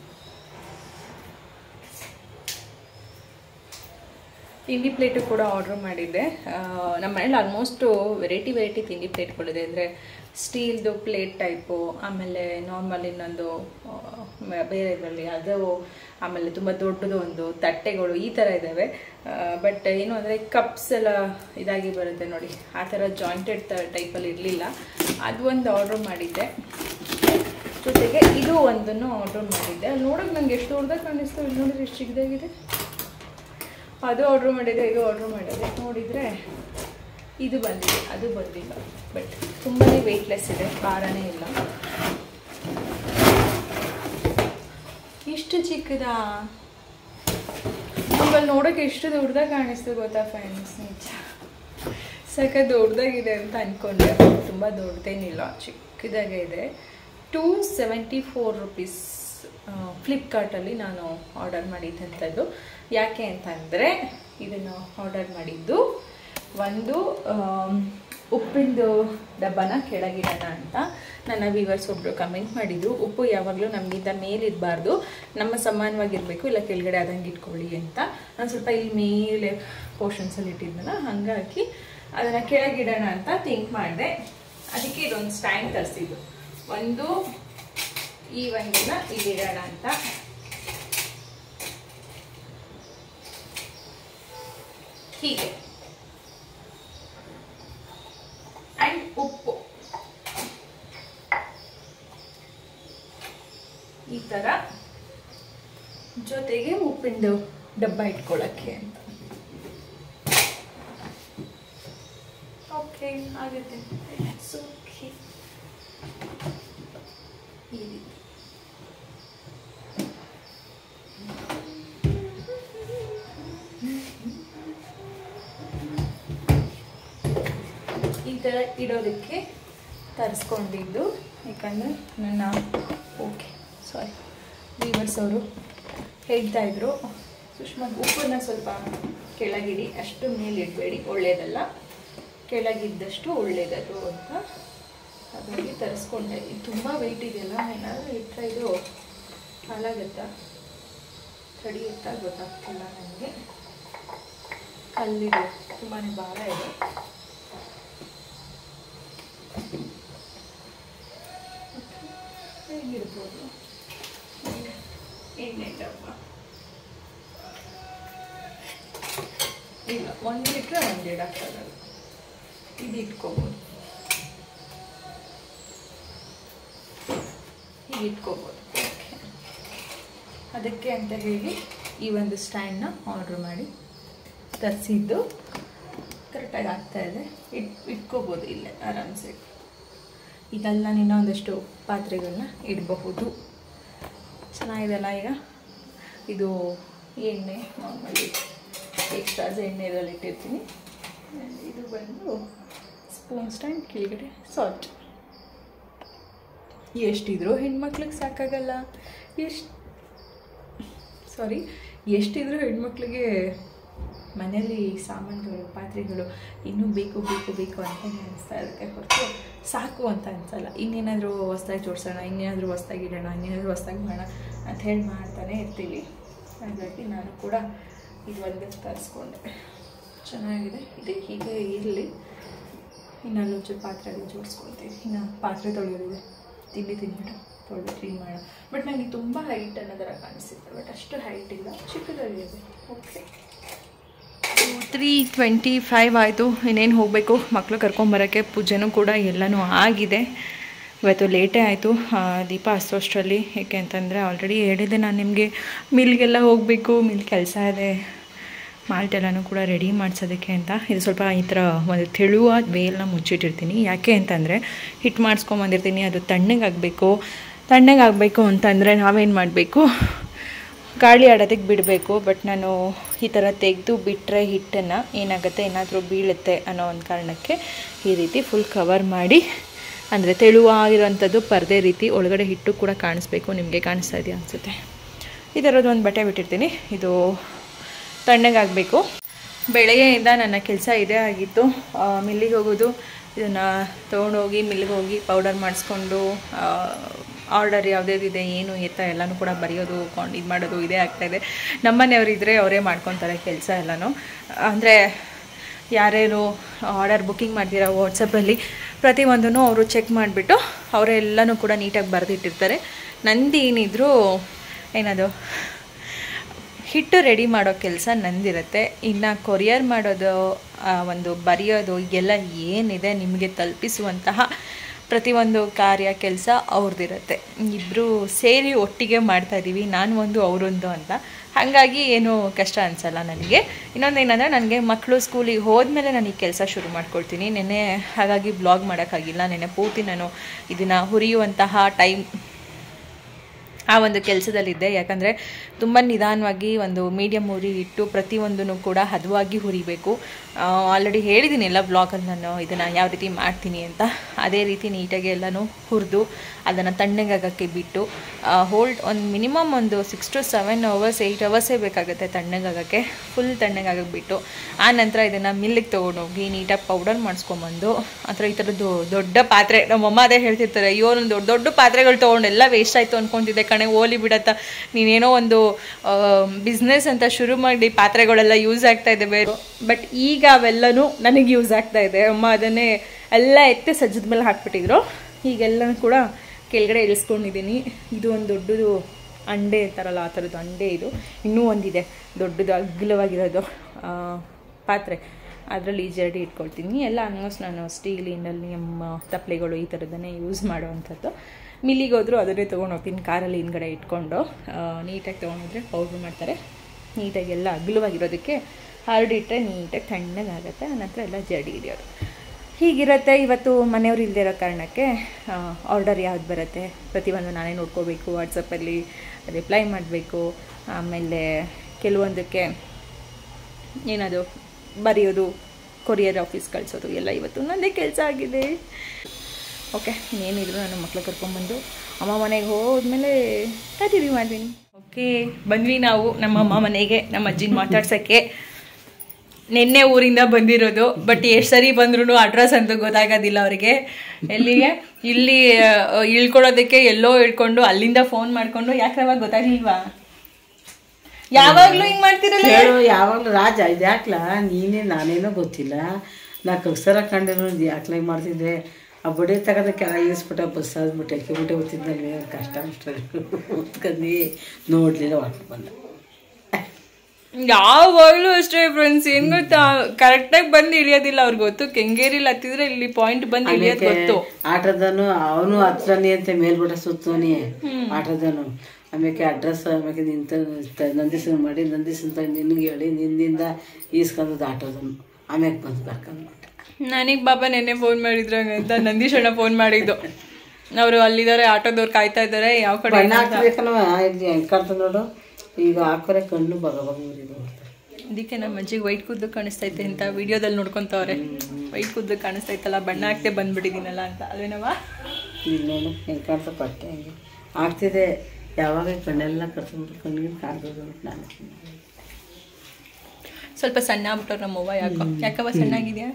ತಿಂಡಿ ಪ್ಲೇಟು ಕೂಡ ಆರ್ಡ್ರ್ ಮಾಡಿದ್ದೆ. ನಮ್ಮ ಮನೇಲಿ ಆಲ್ಮೋಸ್ಟು ವೆರೈಟಿ ವೆರೈಟಿ ತಿಂಡಿ ಪ್ಲೇಟ್ಗಳಿದೆ. ಅಂದರೆ ಸ್ಟೀಲ್ದು ಪ್ಲೇಟ್ ಟೈಪು, ಆಮೇಲೆ ನಾರ್ಮಲ್ ಇನ್ನೊಂದು ಬೇರೆ ಇದರಲ್ಲಿ ಅದು, ಆಮೇಲೆ ತುಂಬ ದೊಡ್ಡದು ಒಂದು ತಟ್ಟೆಗಳು, ಈ ಥರ ಇದ್ದಾವೆ. ಬಟ್ ಏನು ಅಂದರೆ ಕಪ್ಸ್ ಎಲ್ಲ ಇದಾಗಿ ಬರುತ್ತೆ ನೋಡಿ, ಆ ಥರ ಜಾಯಿಂಟೆಡ್ ತ ಟೈಪಲ್ಲಿ ಇರಲಿಲ್ಲ. ಅದು ಒಂದು ಆರ್ಡ್ರ್ ಮಾಡಿದ್ದೆ. ಜೊತೆಗೆ ಇದು ಒಂದನ್ನು ಆರ್ಡ್ರ್ ಮಾಡಿದ್ದೆ. ಅಲ್ಲಿ ನೋಡೋಕೆ ನನಗೆ ಎಷ್ಟು ದೊಡ್ಡದಾಗಿ ಕಾಣಿಸ್ತು, ಇಲ್ಲಿ ನೋಡಿದ್ರೆ ಎಷ್ಟು ಚಿಕ್ಕದಾಗಿದೆ. ಅದು ಆರ್ಡ್ರ್ ಮಾಡಿದ್ದೆ, ಇದು ಆರ್ಡ್ರ್ ಮಾಡಿದೆ. ನೋಡಿದರೆ ಇದು ಬಂದಿದೆ, ಅದು ಬಂದಿಲ್ಲ. ಬಟ್ ತುಂಬಾ ವೆಯ್ಟ್ಲೆಸ್ ಇದೆ, ಭಾರನೇ ಇಲ್ಲ. ಇಷ್ಟು ಚಿಕ್ಕದ ನಮ್ಮಲ್ಲಿ ನೋಡೋಕೆ ಎಷ್ಟು ದೊಡ್ಡದಾಗಿ ಕಾಣಿಸ್ತು ಗೊತ್ತಾ ಫ್ರೆಂಡ್ಸ್. ನಿಜ ಸಖ ದೊಡ್ಡದಾಗಿದೆ ಅಂತ ಅಂದ್ಕೊಂಡೆ. ತುಂಬ ದೊಡ್ಡದೇನಿಲ್ಲ, ಚಿಕ್ಕದಾಗೆ ಇದೆ. ಟೂ ಸೆವೆಂಟಿ ಫೋರ್ ರುಪೀಸ್ ಫ್ಲಿಪ್ಕಾರ್ಟಲ್ಲಿ ನಾನು ಆರ್ಡರ್ ಮಾಡಿದ್ದಂಥದ್ದು. ಯಾಕೆ ಅಂತಂದರೆ ಇದನ್ನು ಆರ್ಡರ್ ಮಾಡಿದ್ದು ಒಂದು ಉಪ್ಪಿಂದು ಡಬ್ಬನ ಕೆಳಗಿಡೋಣ ಅಂತ. ನನ್ನ ವ್ಯೂವರ್ಸ್ ಒಬ್ಬರು ಕಮೆಂಟ್ ಮಾಡಿದ್ರು, ಉಪ್ಪು ಯಾವಾಗಲೂ ನಮಗಿಂತ ಮೇಲಿರಬಾರ್ದು, ನಮ್ಮ ಸಮಾನವಾಗಿರಬೇಕು, ಇಲ್ಲ ಕೆಳಗಡೆ ಆದಂಗೆ ಇಟ್ಕೊಳ್ಳಿ ಅಂತ. ನಾನು ಸ್ವಲ್ಪ ಇಲ್ಲಿ ಮೇಲೆ ಪೋರ್ಷನ್ಸಲ್ಲಿ ಇಟ್ಟಿದ್ನಲ್ಲ, ಹಾಗಾಗಿ ಅದನ್ನು ಕೆಳಗಿಡೋಣ ಅಂತ ಥಿಂಕ್ ಮಾಡಿದೆ. ಅದಕ್ಕೆ ಇದೊಂದು ಸ್ಟ್ಯಾಂಡ್ ತರಿಸಿದ್ದು. ಒಂದು ಈ ಒಂದನ್ನ ಇಲ್ಲಿಡೋಣ ಅಂತ. ಹೀಗೆ ಅಂಡ್ ಉಪ್ಪು ಈ ತರ, ಜೊತೆಗೆ ಉಪ್ಪಿಂದು ಡಬ್ಬ ಇಟ್ಕೊಳ್ಳಕ್ಕೆ ಅಂತ. ಓಕೆ ಆಗುತ್ತೆ. ಓಕೆ ಈ ರೀತಿ ಈ ಥರ ಇಡೋದಕ್ಕೆ ತರಿಸ್ಕೊಂಡಿದ್ದು. ಯಾಕಂದರೆ ನನ್ನ ಓಕೆ ಸಾರಿ ವ್ಯೂವರ್ಸ್ ಅವರು ಹೇಳ್ತಾ ಇದ್ರು, ಸುಷ್ಮಾ ಉಪ್ಪನ್ನ ಸ್ವಲ್ಪ ಕೆಳಗಿಡಿ, ಅಷ್ಟು ಮೇಲೆ ಇಡಬೇಡಿ, ಒಳ್ಳೆಯದಲ್ಲ, ಕೆಳಗಿದ್ದಷ್ಟು ಒಳ್ಳೆಯದದು ಅಂತ. ಹಾಗಾಗಿ ತರಿಸ್ಕೊಂಡೆ. ಇದು ತುಂಬ ವೆಯ್ಟ್ ಇದೆಯಲ್ಲ, ಏನಾದರೂ ಇಟ್ಟರೆ ಇದು ಹಾಳಾಗುತ್ತಾ ತಡಿಯುತ್ತಾ ಗೊತ್ತಾಗ್ತಿಲ್ಲ ನನಗೆ. ಕಲ್ಲಿದೆ, ತುಂಬಾ ಭಾರ ಇದೆ. ಹೇಗಿರ್ಬೋದು ಎಣ್ಣೆ ಡಬ್ಬ ಇಲ್ಲ, ಒಂದು ಲೀಟ್ರ್ ಒಂದು ಇಡಕ್ಕಾಗಲ್ಲ, ಇದು ಇಟ್ಕೋಬೋದು, ಹೀಗೆ ಇಟ್ಕೋಬೋದು. ಓಕೆ, ಅದಕ್ಕೆ ಅಂತ ಹೇಳಿ ಈ ಒಂದು ಸ್ಟ್ಯಾಂಡ್ನ ಆರ್ಡ್ರ್ ಮಾಡಿ ತರಿಸಿದ್ದು ಕರೆಕ್ಟಾಗಿ ಆಗ್ತಾಯಿದೆ. ಇಟ್ ಇಟ್ಕೋಬೋದು ಇಲ್ಲೇ ಆರಾಮ್ಸೆ. ಇದೆಲ್ಲ ಇನ್ನೊಂದಷ್ಟು ಪಾತ್ರೆಗಳನ್ನ ಇಡಬಹುದು. ಚೆನ್ನಾಗಿದೆಲ್ಲ. ಈಗ ಇದು ಎಣ್ಣೆ ನಾರ್ಮಲಿ ಎಕ್ಸ್ಟ್ರಾಸ್ ಎಣ್ಣೆ ಇದರಲ್ಲಿ ಇಟ್ಟಿರ್ತೀನಿ. ಇದು ಬಂದು ಸ್ಪೂನ್ ಸ್ಟ್ಯಾಂಡ್, ಕೆಳಗಡೆ ಸಾಲ್ಟ್. ಎಷ್ಟಿದ್ರು ಹೆಣ್ಮಕ್ಳಿಗೆ ಸಾಕಾಗಲ್ಲ, ಎಷ್ಟು ಸಾರಿ ಎಷ್ಟಿದ್ರು ಹೆಣ್ಮಕ್ಳಿಗೆ ಮನೇಲಿ ಸಾಮಾನುಗಳು ಪಾತ್ರೆಗಳು ಇನ್ನೂ ಬೇಕು ಬೇಕು ಬೇಕು ಅಂತ ಅನಿಸ್ತಾ ಇರುತ್ತೆ ಹೊರತು ಸಾಕು ಅಂತ ಅನಿಸಲ್ಲ. ಇನ್ನೇನಾದರೂ ಹೊಸ್ದಾಗಿ ಜೋಡಿಸೋಣ, ಇನ್ನೇನಾದರೂ ಹೊಸ್ದಾಗಿ ಇಡೋಣ, ಇನ್ನೇನಾದರೂ ಹೊಸ್ದಾಗಿ ಮಾಡೋಣ ಅಂತ ಹೇಳಿ ಮಾಡ್ತಾನೆ ಇರ್ತೀವಿ. ಹಾಗಾಗಿ ನಾನು ಕೂಡ ಇದು ಒಂದಕ್ಕೆ ತರಿಸ್ಕೊಂಡೆ. ಚೆನ್ನಾಗಿದೆ. ಇದು ಹೀಗೆ ಇರಲಿ. ಇನ್ನು ಅಲ್ಲೊಂಚೂರು ಪಾತ್ರೆಗಳು ಜೋಡಿಸ್ಕೊಳ್ತೀವಿ. ಇನ್ನು ಪಾತ್ರೆ ತೊಳೆಯೋದಿದೆ, ತಿಂಡಿ ತಿಂದ್ಬಿಟ್ಟು ತೊಳೆದು ಕ್ಲೀನ್ ಮಾಡೋಣ. ಬಟ್ ನನಗೆ ತುಂಬ ಹೈಟ್ ಅನ್ನೋದರ ಕಾಣಿಸುತ್ತೆ, ಬಟ್ ಅಷ್ಟು ಹೈಟ್ ಇಲ್ಲ, ಚಿಕ್ಕದಾಗಿದೆ. ಓಕೆ, ತ್ರೀ ಟ್ವೆಂಟಿ ಫೈವ್ ಆಯಿತು. ಇನ್ನೇನು ಹೋಗಬೇಕು, ಮಕ್ಕಳು ಕರ್ಕೊಂಬರೋಕ್ಕೆ. ಪೂಜೆನೂ ಕೂಡ ಎಲ್ಲನೂ ಆಗಿದೆ. ಇವತ್ತು ಲೇಟೇ ಆಯಿತು ದೀಪ ಹಚ್ಚೋಷ್ಟರಲ್ಲಿ. ಏಕೆ ಅಂತಂದರೆ ಆಲ್ರೆಡಿ ಹೇಳಿದೆ ನಾನು ನಿಮಗೆ, ಮಿಲ್ಗೆಲ್ಲ ಹೋಗಬೇಕು, ಮಿಲ್ ಕೆಲಸ ಇದೆ, ಮಾಲ್ಟ್ ಎಲ್ಲನೂ ಕೂಡ ರೆಡಿ ಮಾಡಿಸೋದಕ್ಕೆ ಅಂತ. ಇದು ಸ್ವಲ್ಪ ಈ ಥರ ಒಂದು ತೆಳುವ ಬೇಲನ್ನ ಮುಚ್ಚಿಟ್ಟಿರ್ತೀನಿ. ಯಾಕೆ ಅಂತಂದರೆ ಹಿಟ್ಟು ಮಾಡಿಸ್ಕೊಂಬಂದಿರ್ತೀನಿ, ಅದು ತಣ್ಣಗಾಗಬೇಕು. ತಣ್ಣಗಾಗಬೇಕು ಅಂತಂದರೆ ನಾವೇನು ಮಾಡಬೇಕು, ಗಾಳಿ ಆಡೋದಕ್ಕೆ ಬಿಡಬೇಕು. ಬಟ್ ನಾನು ಈ ಥರ ತೆಗೆದು ಬಿಟ್ಟರೆ ಹಿಟ್ಟನ್ನು ಏನಾಗುತ್ತೆ, ಏನಾದರೂ ಬೀಳುತ್ತೆ ಅನ್ನೋ ಒಂದು ಕಾರಣಕ್ಕೆ ಈ ರೀತಿ ಫುಲ್ ಕವರ್ ಮಾಡಿ, ಅಂದರೆ ತೆಳುವಾಗಿರೋಂಥದ್ದು ಪರದೆ ರೀತಿ ಒಳಗಡೆ ಹಿಟ್ಟು ಕೂಡ ಕಾಣಿಸ್ಬೇಕು. ನಿಮಗೆ ಕಾಣಿಸ್ತಾ ಇದೆಯಾ ಅನಿಸುತ್ತೆ. ಈ ಥರದ್ದು ಒಂದು ಬಟ್ಟೆ ಬಿಟ್ಟಿರ್ತೀನಿ. ಇದು ತಣ್ಣಗಾಗಬೇಕು. ಬೆಳಗ್ಗೆಯಿಂದ ನನ್ನ ಕೆಲಸ ಇದೇ ಆಗಿತ್ತು. ಮಿಲ್ಲಿಗೆ ಹೋಗೋದು, ಇದನ್ನು ತೊಗೊಂಡೋಗಿ ಮಿಲ್ಲಿಗೆ ಹೋಗಿ ಪೌಡರ್ ಮಾಡಿಸ್ಕೊಂಡು ಆರ್ಡರ್ ಯಾವುದೇದಿದೆ ಏನು ಎತ್ತ ಎಲ್ಲನೂ ಕೂಡ ಬರೆಯೋದು, ಕೊಂಡು ಇದು ಮಾಡೋದು ಇದೇ ಆಗ್ತಾಯಿದೆ. ನಮ್ಮನೆಯವರಿದ್ದರೆ ಅವರೇ ಮಾಡ್ಕೊತಾರೆ ಕೆಲಸ ಎಲ್ಲನೂ. ಅಂದರೆ ಯಾರ್ಯಾರು ಆರ್ಡರ್ ಬುಕ್ಕಿಂಗ್ ಮಾಡ್ತೀರಾ ವಾಟ್ಸಪ್ಪಲ್ಲಿ ಪ್ರತಿಯೊಂದೂ ಅವರು ಚೆಕ್ ಮಾಡಿಬಿಟ್ಟು ಅವರೆಲ್ಲನೂ ಕೂಡ ನೀಟಾಗಿ ಬರೆದಿಟ್ಟಿರ್ತಾರೆ. ನಂದು ಏನಿದ್ರು ಏನದು ಹಿಟ್ಟು ರೆಡಿ ಮಾಡೋ ಕೆಲಸ ನಂದಿರುತ್ತೆ. ಇನ್ನು ಕೊರಿಯರ್ ಮಾಡೋದು, ಒಂದು ಬರೆಯೋದು ಎಲ್ಲ ಏನಿದೆ ನಿಮಗೆ ತಲುಪಿಸುವಂತಹ ಪ್ರತಿಯೊಂದು ಕಾರ್ಯ ಕೆಲಸ ಅವ್ರದ್ದಿರುತ್ತೆ. ಇಬ್ಬರು ಸೇರಿ ಒಟ್ಟಿಗೆ ಮಾಡ್ತಾಯಿದ್ದೀವಿ, ನಾನು ಒಂದು ಅವರೊಂದು ಅಂತ. ಹಾಗಾಗಿ ಏನು ಕಷ್ಟ ಅನಿಸಲ್ಲ ನನಗೆ. ಇನ್ನೊಂದು ಏನಂದರೆ, ನನಗೆ ಮಕ್ಕಳು ಸ್ಕೂಲಿಗೆ ಹೋದ್ಮೇಲೆ ನಾನು ಈ ಕೆಲಸ ಶುರು ಮಾಡ್ಕೊಳ್ತೀನಿ. ನೆನ್ನೆ ಹಾಗಾಗಿ ಬ್ಲಾಗ್ ಮಾಡೋಕ್ಕಾಗಿಲ್ಲ. ನೆನ್ನೆ ಪೂರ್ತಿ ನಾನು ಇದನ್ನು ಹುರಿಯುವಂತಹ ಟೈಮ್ ಆ ಒಂದು ಕೆಲಸದಲ್ಲಿದ್ದೆ. ಯಾಕಂದರೆ ತುಂಬ ನಿಧಾನವಾಗಿ ಒಂದು ಮೀಡಿಯಮ್ ಉರಿ ಇಟ್ಟು ಪ್ರತಿಯೊಂದೂ ಕೂಡ ಹದವಾಗಿ ಹುರಿಬೇಕು. ಆಲ್ರೆಡಿ ಹೇಳಿದ್ದೀನಿ ಎಲ್ಲ ಬ್ಲಾಗಲ್ಲಿ ನಾನು ಇದನ್ನು ಯಾವ ರೀತಿ ಮಾಡ್ತೀನಿ ಅಂತ. ಅದೇ ರೀತಿ ನೀಟಾಗಿ ಎಲ್ಲನೂ ಹುರಿದು ಅದನ್ನು ತಣ್ಣಗಾಗೋಕ್ಕೆ ಬಿಟ್ಟು ಹೋಲ್ಡ್ ಒಂದು ಮಿನಿಮಮ್ ಒಂದು six to seven hours eight ಅವರ್ಸೇ ಬೇಕಾಗುತ್ತೆ ತಣ್ಣಗಾಗೋಕ್ಕೆ. ಫುಲ್ ತಣ್ಣಗಾಗಕ್ಕೆ ಬಿಟ್ಟು ಆ ನಂತರ ಇದನ್ನು ಮಿಲ್ಲಿಗೆ ತೊಗೊಂಡೋಗಿ ನೀಟಾಗಿ ಪೌಡರ್ ಮಾಡಿಸ್ಕೊಂಬಂದು, ಆ ಥರ ಈ ಥರದ್ದು ದೊಡ್ಡ ಪಾತ್ರೆ, ನಮ್ಮಮ್ಮ ಅದೇ ಹೇಳ್ತಿರ್ತಾರೆ, ಅಯ್ಯೋ ಒಂದು ದೊಡ್ಡ ದೊಡ್ಡ ಪಾತ್ರೆಗಳು ತೊಗೊಂಡು ಎಲ್ಲ ವೇಸ್ಟ್ ಆಯಿತು ಅಂದ್ಕೊತಿದ್ದೆ ಕಣೆ, ಓಲಿ ಬಿಡತ್ತ, ನೀನೇನೋ ಒಂದು ಬಿಸ್ನೆಸ್ ಅಂತ ಶುರು ಮಾಡಿ ಪಾತ್ರೆಗಳೆಲ್ಲ ಯೂಸ್ ಆಗ್ತಾ ಇದೆ ಬೇರೆ. ಬಟ್ ಈಗ ಅವೆಲ್ಲನೂ ನನಗೆ ಯೂಸ್ ಆಗ್ತಾ ಇದೆ. ಅಮ್ಮ ಅದನ್ನೇ ಎಲ್ಲ ಎತ್ತಿ ಸಜ್ಜದ ಮೇಲೆ ಹಾಕ್ಬಿಟ್ಟಿದ್ರು. ಈಗೆಲ್ಲ ಕೂಡ ಕೆಳಗಡೆ ಇಳಿಸ್ಕೊಂಡಿದ್ದೀನಿ. ಇದು ಒಂದು ದೊಡ್ಡದು ಅಂಡೆ ಅಂತಾರಲ್ಲ ಆ ಥರದ್ದು ಅಂಡೆ. ಇದು ಇನ್ನೂ ಒಂದಿದೆ ದೊಡ್ಡದು ಅಗಲವಾಗಿರೋದು ಪಾತ್ರೆ, ಅದರಲ್ಲಿ ಜರಡಿ ಇಟ್ಕೊಳ್ತೀನಿ. ಎಲ್ಲ ಆಲ್ಮೋಸ್ಟ್ ನಾನು ಸ್ಟೀಲ್, ಇಂಡಲಿಯಮ್ ತಪ್ಪಲೆಗಳು ಈ ಥರದನ್ನೇ ಯೂಸ್ ಮಾಡುವಂಥದ್ದು. ಮಿಲ್ಲಿಗೆ ಹೋದರೂ ಅದನ್ನೇ ತೊಗೊಂಡು ಹೋಗ್ತೀನಿ, ಕಾರಲ್ಲಿ ಹಿಂದ್ಗಡೆ ಇಟ್ಕೊಂಡು ನೀಟಾಗಿ ತೊಗೊಂಡೋದ್ರೆ ಪೌಡ್ರ್ ಮಾಡ್ತಾರೆ. ನೀಟಾಗಿ ಎಲ್ಲ ಅಗಲವಾಗಿರೋದಕ್ಕೆ ಹರಡಿಟ್ಟರೆ ನೀಟಾಗಿ ತಣ್ಣಗಾಗುತ್ತೆ. ಆನಂತರ ಎಲ್ಲ ಜಡಿ ಹಿಡಿಯೋದು ಹೀಗಿರುತ್ತೆ. ಇವತ್ತು ಮನೆಯವರು ಇಲ್ಲದೆ ಇರೋ ಕಾರಣಕ್ಕೆ ಆರ್ಡರ್ ಯಾವ್ದು ಬರುತ್ತೆ ಪ್ರತಿಯೊಂದು ನಾನೇ ನೋಡ್ಕೋಬೇಕು, ವಾಟ್ಸಪ್ಪಲ್ಲಿ ರಿಪ್ಲೈ ಮಾಡಬೇಕು. ಆಮೇಲೆ ಕೆಲವೊಂದಕ್ಕೆ ಏನದು ಬರೆಯೋದು, ಕೊರಿಯರ್ ಆಫೀಸ್ ಕಳಿಸೋದು ಎಲ್ಲ ಇವತ್ತು ನನ್ನದೇ ಕೆಲಸ ಆಗಿದೆ. ಓಕೆ, ಇನ್ನೇನಿದ್ರು ನನ್ನ ಮಕ್ಳು ಕರ್ಕೊಂಡ್ಬಂದು ಅಮ್ಮ ಮನೆಗೆ ಹೋದ್ಮೇಲೆ ಕಂಟಿನ್ಯೂ ಮಾಡ್ತೀನಿ. ಓಕೆ, ಬಂದ್ವಿ ನಾವು ನಮ್ಮ ಅಮ್ಮ ಮನೆಗೆ ನಮ್ಮ ಅಜ್ಜಿನ ಮಾತಾಡ್ಸೋಕ್ಕೆ. ನಿನ್ನೆ ಊರಿಂದ ಬಂದಿರೋದು, ಬಟ್ ಎಷ್ಟು ಸರಿ ಬಂದ್ರೂ ಅಡ್ರೆಸ್ ಅಂತೂ ಗೊತ್ತಾಗೋದಿಲ್ಲ ಅವರಿಗೆ. ಎಲ್ಲಿಗೆ ಇಲ್ಲಿ ಇಳ್ಕೊಳ್ಳೋದಕ್ಕೆ ಎಲ್ಲೋ ಇಳ್ಕೊಂಡು ಅಲ್ಲಿಂದ ಫೋನ್ ಮಾಡಿಕೊಂಡು, ಯಾಕ್ರವಾಗ ಗೊತ್ತಾಗ್ಲಿಲ್ವಾ? ಯಾವಾಗಲೂ ಹಿಂಗೆ ಮಾಡ್ತಿರಲ್ಲ. ಯಾವಾಗಲೂ ರಾಜ ಇದು ಯಾಕ್ಲಾ ನೀನೇ ನಾನೇನೋ ಗೊತ್ತಿಲ್ಲ, ನಾ ಕಸರ ಕಂಡು ಯಾಕ್ಲಾಗ ಮಾಡ್ತಿದ್ದೆ. ಆ ಬಡಿ ತಗೋದಕ್ಕೆ ಕೆಳ ಇಳಿಸ್ಬಿಟ್ಟ ಬಸ್ ಆದ್ಬಿಟ್ಟು ಎಕ್ಕಿಬಿಟ್ಟೆ ಓದ್ತಿದ್ದಲ್ಲಿ ಕಷ್ಟ ಅಷ್ಟು ಓದ್ಕಂಡು ನೋಡಲಿಲ್ಲ ಹೊರಟು ಬಂದ. ಯಾವಾಗಲೂ ಅಷ್ಟೇ ಫ್ರೆಂಡ್ಸ್. ಏನ್ ಗೊತ್ತಾ, ಕರೆಕ್ಟಾಗಿ ಬಂದು ಇಳಿಯೋದಿಲ್ಲ ಅವ್ರಿಗೆ ಗೊತ್ತು. ಕೆಂಗೇರಿಲಿ ಹತ್ತಿದ್ರೆ ಇಲ್ಲಿ ಪಾಯಿಂಟ್ ಬಂದು ಇಳಿಯೋದು ಗೊತ್ತು. ಆಟೋದನು ಅವನು ಹತ್ರನೇ ಅಂತ ಮೇಲ್ಬಿಟ್ಟ ಸುತ್ತೋನಿ ಆಟೋದನು. ಆಮೇಲೆ ಅಡ್ರೆಸ್ ಆಮೇಲೆ ನಿಂತ ನಂದೀಸನ್ ಮಾಡಿ ನಂದೀಸನ್ ನಿನ್ಗೆ ಹೇಳಿ ನಿನ್ನಿಂದ ಈಸ್ಕೊಂಡದ್ದು ಆಟೋದನು. ಆಮ್ಯಾಗ ಬಂದು ಕರ್ಕೊಂಡು ನನಗೆ ಬಾಬಾ ನೆನ್ನೆ ಫೋನ್ ಮಾಡಿದ್ರು ಅಂತ ನಂದೀಶ್ ಅಣ್ಣ ಫೋನ್ ಮಾಡಿದ್ದು. ಅವರು ಅಲ್ಲಿದ್ದಾರೆ, ಆಟೋದವ್ರು ಕಾಯ್ತಾ ಇದ್ದಾರೆ. ಯಾವ ಕಡೆ ಬಣ್ಣ ಹಾಕ್ಬೇಕಲ್ವ, ಇಲ್ಲಿ ಹೆಂಗೆ ಕಾಣ್ತದೆ ನೋಡು. ಈಗ ಹಾಕೋರೆ ಕಣ್ಣು ಬಗ ಬಗ ಊರಿದು. ಅದಕ್ಕೆ ನಮ್ಮ ಅಜ್ಜಿಗೆ ವೈಟ್ ಕೂದ್ದು ಕಾಣಿಸ್ತೈತೆ ಅಂತ ವಿಡಿಯೋದಲ್ಲಿ ನೋಡ್ಕೊತವ್ರೆ. ವೈಟ್ ಕೂದ್ದು ಕಾಣಿಸ್ತೈತಲ್ಲ, ಬಣ್ಣ ಹಾಕ್ತೆ ಬಂದ್ಬಿಟ್ಟಿದ್ದೀನಲ್ಲ ಅಂತ ಅಲ್ವೇನವ. ಇಲ್ಲಿ ನೋಡು ಹೆಂಗೆ ಕಾಣ್ತಾ ಪಟ್ಟೆ ಹಂಗೆ ಆಗ್ತಿದೆ. ಯಾವಾಗ ಕಣ್ಣೆಲ್ಲ ಕಟ್ಸ್ಬಿಟ್ಟು ಕಣ್ಣಿಗೆ ಕಾಣ್ತದೆ ನಾನು. ಸ್ವಲ್ಪ ಸಣ್ಣ ಆಗ್ಬಿಟ್ಟವ್ರು ನಮ್ಮವ್ವ. ಯಾಕೋ ಯಾಕವ್ವ ಸಣ್ಣಾಗಿದೆಯಾ?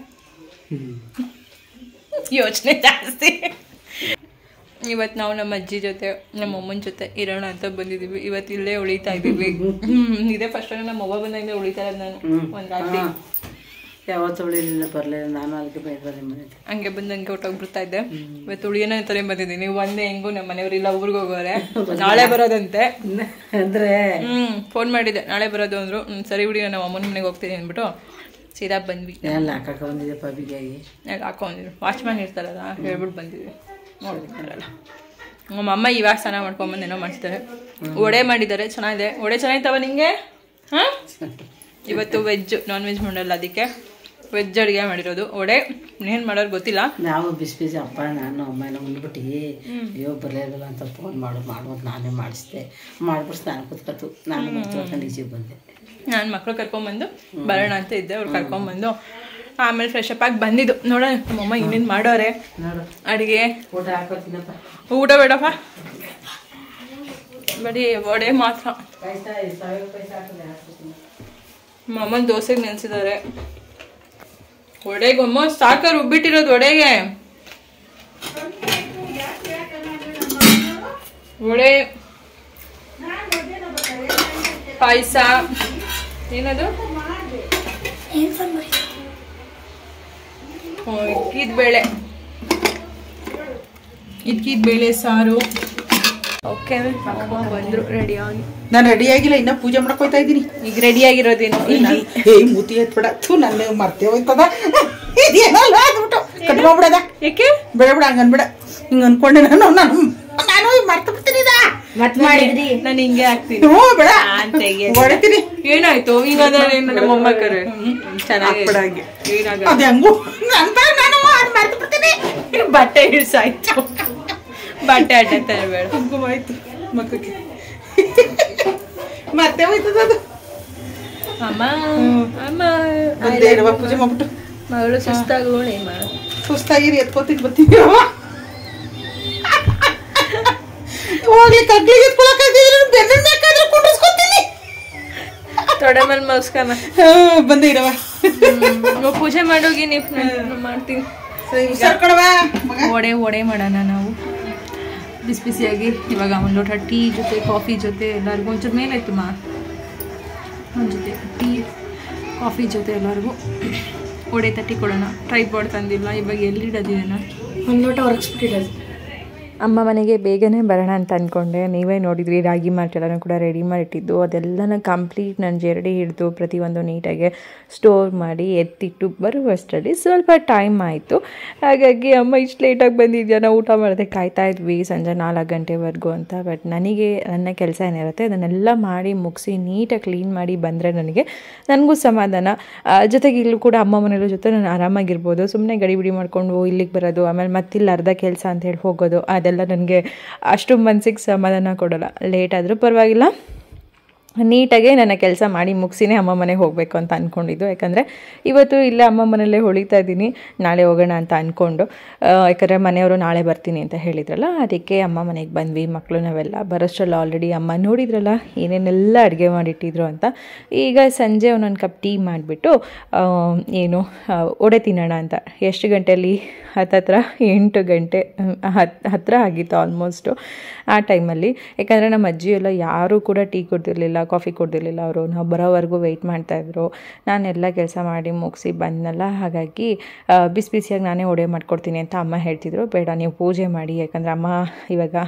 ಯೋಚನೆ ಜಾಸ್ತಿ. ಇವತ್ತು ನಾವು ನಮ್ಮ ಅಜ್ಜಿ ಜೊತೆ ನಮ್ಮ ಅಮ್ಮನ ಜೊತೆ ಇರೋಣ ಅಂತ ಬಂದಿದ್ದೀವಿ. ಇವತ್ತು ಇಲ್ಲೇ ಉಳಿತಾ ಇದ್ದೀವಿ. ಇದೇ ಫಸ್ಟ್ ನಮ್ಮ ಅವ್ವ ಬಂದಾಗಲೇ ಉಳಿತಾ ಇರೋದು ನಾನು. ಒಂದು ರಾತ್ರಿ ಯಾವತ್ತು ಉಳಿಲಿಲ್ಲ, ಬರಲಿಲ್ಲ. ನಾನು ಅದಕ್ಕೆ ಬೈಬಾರಿ ಮನೆ ಹಂಗೆ ಬಂದು ಹಂಗೆ ಹೊಟ್ಟೋಗ್ಬಿಡ್ತಾ ಇದ್ದೆ. ಇವತ್ತು ಉಳಿಯೋಣ ಅಂತಾನೆ ಬಂದಿದ್ದೀನಿ. ಒಂದೇ ಹೆಂಗು ನಮ್ಮ ಮನೆಯವರಿಲ್ಲ, ಊರಿಗೆ ಹೋಗೋರೆ. ನಾಳೆ ಬರೋದಂತೆ ಅಂದರೆ ಹ್ಞೂ ಫೋನ್ ಮಾಡಿದ್ದೆ, ನಾಳೆ ಬರೋದು ಅಂದರು. ಸರಿ ಬಿಡಿ, ನಮ್ಮ ಅಮ್ಮನ ಮನೆಗೆ ಹೋಗ್ತೀನಿ ಅಂದ್ಬಿಟ್ಟು ಸೀದಾ ಬಂದ್ವಿ. ಎಲ್ಲ ಹಾಕಕ್ಕೆ ಬಂದಿದೆ ಪಬಿಗಾಗಿ. ಎಲ್ಲ ಹಾಕೊಂಡಿದ್ರು. ವಾಚ್ಮ್ಯಾನ್ ಇರ್ತಾರಲ್ಲ, ಹೇಳ್ಬಿಟ್ಟು ಬಂದಿದ್ವಿ. ನೋಡ್ತಾರಲ್ಲ ನಮ್ಮ ಅಮ್ಮ ಇವಾಗ ಸ್ನಾನ ಮಾಡ್ಕೊಂಬಂದು ಏನೋ ಮಾಡಿಸ್ತಾರೆ. ವಡೆ ಮಾಡಿದ್ದಾರೆ, ಚೆನ್ನಾಗಿದೆ. ವಡೆ ಚೆನ್ನಾಗಿತ್ತವ ನಿಂಗೆ? ಹಾಂ, ಇವತ್ತು ವೆಜ್, ನಾನ್ ವೆಜ್ ಮಾಡಲ್ಲ, ಅದಕ್ಕೆ ವೆಜ್ ಅಡುಗೆ ಮಾಡಿರೋದು. ವಡೆ ಏನು ಮಾಡೋರು ಗೊತ್ತಿಲ್ಲ. ನಾವು ಬಿಸಿ ಬಿಸಿ ಅಪ್ಪ ನಾನು ಅಮ್ಮ ಎಲ್ಲ ಉಂಡ್ಬಿಟ್ಟು ಅಯ್ಯೋ ಬರಲಿಲ್ಲ ಅಂತ ಫೋನ್ ಮಾಡು ಮಾಡೋದು ನಾನೇ ಮಾಡಿಸ್ದೆ. ಮಾಡ್ಬಿಟ್ಟು ನಾನು ಕೂತ್ಕೊತು. ನಾನು ಮಾಡ್ಕೊಂಡು ಈಚೆಗೆ ಬಂದೆ. ನಾನು ಮಕ್ಕಳು ಕರ್ಕೊಂಬಂದು ಬರೋಣ ಅಂತ ಇದ್ದೆ. ಅವ್ರು ಕರ್ಕೊಂಬಂದು ಆಮೇಲೆ ಫ್ರೆಶ್ ಅಪ್ ಆಗಿ ಬಂದಿದ್ದು. ನೋಡ ನಮ್ಮಮ್ಮ ಇನ್ನೇನು ಮಾಡೋರೆ ನೋಡು ಅಡುಗೆ. ಊಟ ಹಾಕೋತೀನಪ್ಪ. ಊಟ ಬೇಡಪ್ಪ, ಬರೀ ವಡೆ ಮಾತ್ರ. ಅಮ್ಮನ ದೋಸೆಗೆ ನೆನೆಸಿದ್ದಾರೆ. ವಡೆಗೆ ಅಮ್ಮ ಸಾಕ ರುಬ್ಬಿಟ್ಟಿರೋದು ವಡೆಗೆ. ವಡೆ, ಪಾಯಸ, ಏನದು ಇದ್ಕಿದ ಬೇಳೆ, ಇದ್ಕಿದ ಬೇಳೆ ಸಾರು. ಓಕೆ ಬಂದ್ರು ರೆಡಿಯಾಗಿ. ನಾನು ರೆಡಿ ಆಗಿಲ್ಲ, ಇನ್ನ ಪೂಜೆ ಮಾಡಕ್ ಹೋಯ್ತಾ ಇದ್ದೀನಿ. ಈಗ ರೆಡಿ ಆಗಿರೋದೇನು? ಏ ಮೂತಿ ಎತ್ಬಿಡ, ಥೂ ನನ್ನ ಮರ್ತೇ ಹೋಯ್ತದ. ಇದೇನಲ್ಲ ಆಗ್ಬಿಟ್ಟು ಕಟ್ಕೊಂಡ್ಬಿಡದ. ಯಾಕೆ ಬೇಡ ಬಿಡ, ಹಂಗ ಅನ್ಬಿಡ. ಹಿಂಗ ಅನ್ಕೊಂಡೆ ನಾನು ನಾನು ನಾನು ಮರ್ತು ಬಿಡ್ತೀನಿ. ಮತ್ ಮಾಡಿದ್ರಿ ನಾನು ಹಿಂಗೆ ಆಗ್ತೀನಿ. ಹ್ಞೂ ಬೇಡ ಹೊಡಿತೀನಿ. ಏನಾಯ್ತು ಈಗ? ನಮ್ಮ ಮೊಮ್ಮಕ್ಕರು ಚೆನ್ನಾಗಿ ಏನಾಗ ಅದೇ ಹಂಗು ಅಂತ ನಾನು ಮರ್ತು ಬಿಡ್ತೀನಿ. ಬಟ್ಟೆ ಹಿಡ್ಸಾಯ್ತು, ಬಟ್ಟೆ ಅಡ್ಡ ತರಬೇಡ. ಕುಂಕುಮ ಆಯ್ತು ಮಕ್ಕಳಿಗೆ, ಮತ್ತೆ ಹೋಯ್ತದ ಅದು. ಅಮ್ಮ ಅಮ್ಮ ಪೂಜೆ ಮಾಡ್ಬಿಟ್ಟು ಮಗಳು ಸುಸ್ತಾಗೋಣೆ ಮಾಡ ಸುಸ್ತಾಗಿರಿ ಎತ್ಕೋತಿದ್ ಬರ್ತೀನಿ. ಹೋಗ್ಲಿ ಕಗ್ಲಿಗೆ ಬೇಕಾದ್ರೆ ಕುಂಡ್ರಿಸ್ಕೊತೀನಿ. ತೊಡೆ ಮೇಲೆ ಮಸ್ಕಮ್ಮ ಬಂದಿರವ ಪೂಜೆ ಮಾಡೋಗಿ ನೀವು ಮಾಡ್ತೀನಿ. ವಡೆ ವಡೆ ಮಾಡೋಣ ನಾವು ಬಿಸಿ ಬಿಸಿಯಾಗಿ. ಇವಾಗ ಒಂದು ಲೋಟ ಟೀ ಜೊತೆ ಕಾಫಿ ಜೊತೆ ಎಲ್ಲರಿಗೂ ಒಂಚೂರು ಮೇಲಾಯ್ತು ಮಾ ಒಂದು ಜೊತೆ ಟೀ ಕಾಫಿ ಜೊತೆ ಎಲ್ಲರಿಗೂ ವಡೆ ತಟ್ಟಿ ಕೊಡೋಣ. ಟ್ರೈ ಬೋರ್ಡ್ ತಂದಿಲ್ಲ, ಇವಾಗ ಎಲ್ಲಿಡೋದಿನ ಒಂದು ಲೋಟ ಹೊರಗಿಸ್ಬಿಟ್ಟಿಡೋದು. ಅಮ್ಮ ಮನೆಗೆ ಬೇಗನೆ ಬರೋಣ ಅಂತ ಅಂದ್ಕೊಂಡೆ. ನೀವೇ ನೋಡಿದ್ರಿ ರಾಗಿ ಮಾಲ್ಟ್ ಎಲ್ಲನೂ ಕೂಡ ರೆಡಿ ಮಾಡಿಟ್ಟಿದ್ದು. ಅದೆಲ್ಲನ ಕಂಪ್ಲೀಟ್ ನಾನು ಜರಡಿ ಹಿಡಿದು ಪ್ರತಿಯೊಂದು ನೀಟಾಗಿ ಸ್ಟೋರ್ ಮಾಡಿ ಎತ್ತಿಟ್ಟು ಬರುವಷ್ಟರಲ್ಲಿ ಸ್ವಲ್ಪ ಟೈಮ್ ಆಯಿತು. ಹಾಗಾಗಿ ಅಮ್ಮ ಇಷ್ಟು ಲೇಟಾಗಿ ಬಂದಿದ್ಯಾ, ನಾವು ಊಟ ಮಾಡೋದೇ ಕಾಯ್ತಾ ಇದ್ವಿ ಸಂಜೆ ನಾಲ್ಕು ಗಂಟೆವರೆಗೂ ಅಂತ. ಬಟ್ ನನಗೆ ನನ್ನ ಕೆಲಸ ಏನಿರುತ್ತೆ ಅದನ್ನೆಲ್ಲ ಮಾಡಿ ಮುಗಿಸಿ ನೀಟಾಗಿ ಕ್ಲೀನ್ ಮಾಡಿ ಬಂದರೆ ನನಗೆ ನನಗೂ ಸಮಾಧಾನ. ಜೊತೆಗೆ ಇಲ್ಲೂ ಕೂಡ ಅಮ್ಮ ಮನೆಯಲ್ಲೂ ಜೊತೆ ನಾನು ಆರಾಮಾಗಿರ್ಬೋದು. ಸುಮ್ಮನೆ ಗಡಿಬಿಡಿ ಮಾಡಿಕೊಂಡು ಇಲ್ಲಿಗೆ ಬರೋದು, ಆಮೇಲೆ ಮತ್ತಿಲ್ಲ ಅರ್ಧ ಕೆಲಸ ಅಂತ ಹೇಳಿ ಹೋಗೋದು, ಅದೆಲ್ಲ ನನಗೆ ಅಷ್ಟು ಮನಸ್ಸಿಗೆ ಸಮಾಧಾನ ಕೊಡೋಲ್ಲ. ಲೇಟ್ ಆದರೂ ಪರವಾಗಿಲ್ಲ, ನೀಟಾಗೆ ನನ್ನ ಕೆಲಸ ಮಾಡಿ ಮುಗಿಸಿನೇ ಅಮ್ಮ ಮನೆಗೆ ಹೋಗಬೇಕು ಅಂತ ಅಂದ್ಕೊಂಡಿದ್ದು. ಯಾಕಂದರೆ ಇವತ್ತು ಇಲ್ಲೇ ಅಮ್ಮ ಮನೆಯಲ್ಲೇ ಹೊಳಿತಾ ಇದ್ದೀನಿ, ನಾಳೆ ಹೋಗೋಣ ಅಂತ ಅಂದ್ಕೊಂಡು. ಯಾಕಂದರೆ ಮನೆಯವರು ನಾಳೆ ಬರ್ತೀನಿ ಅಂತ ಹೇಳಿದ್ರಲ್ಲ, ಅದಕ್ಕೆ ಅಮ್ಮ ಮನೆಗೆ ಬಂದ್ವಿ. ಮಕ್ಕಳು ನಾವೆಲ್ಲ ಬರೋಷ್ಟರಲ್ಲಿ ಆಲ್ರೆಡಿ ಅಮ್ಮ ನೋಡಿದ್ರಲ್ಲ ಏನೇನೆಲ್ಲ ಅಡುಗೆ ಮಾಡಿಟ್ಟಿದ್ರು ಅಂತ. ಈಗ ಸಂಜೆ ಒಂದೊಂದು ಕಪ್ ಟೀ ಮಾಡಿಬಿಟ್ಟು ಏನು ವಡೆ ತಿನ್ನೋಣ ಅಂತ. ಎಷ್ಟು ಗಂಟೆಯಲ್ಲಿ ಹತ್ತತ್ರ ಎಂಟು ಗಂಟೆ ಹತ್ತು ಹತ್ತಿರ ಆಗಿತ್ತು ಆಲ್ಮೋಸ್ಟು ಆ ಟೈಮಲ್ಲಿ. ಯಾಕಂದರೆ ನಮ್ಮ ಅಜ್ಜಿ ಎಲ್ಲ ಯಾರೂ ಕೂಡ ಟೀ ಕುಡ್ದಿರಲಿಲ್ಲ, ಕಾಫಿ ಕುಡ್ದಿರಲಿಲ್ಲ. ಅವರು ನಾವು ಬರೋವರೆಗೂ ವೆಯ್ಟ್ ಮಾಡ್ತಾಯಿದ್ರು. ನಾನೆಲ್ಲ ಕೆಲಸ ಮಾಡಿ ಮುಗಿಸಿ ಬಂದನಲ್ಲ, ಹಾಗಾಗಿ ಬಿಸಿ ಬಿಸಿಯಾಗಿ ನಾನೇ ವಡೆ ಮಾಡ್ಕೊಡ್ತೀನಿ ಅಂತ ಅಮ್ಮ ಹೇಳ್ತಿದ್ರು. ಬೇಡ ನೀವು ಪೂಜೆ ಮಾಡಿ, ಯಾಕಂದರೆ ಅಮ್ಮ ಇವಾಗ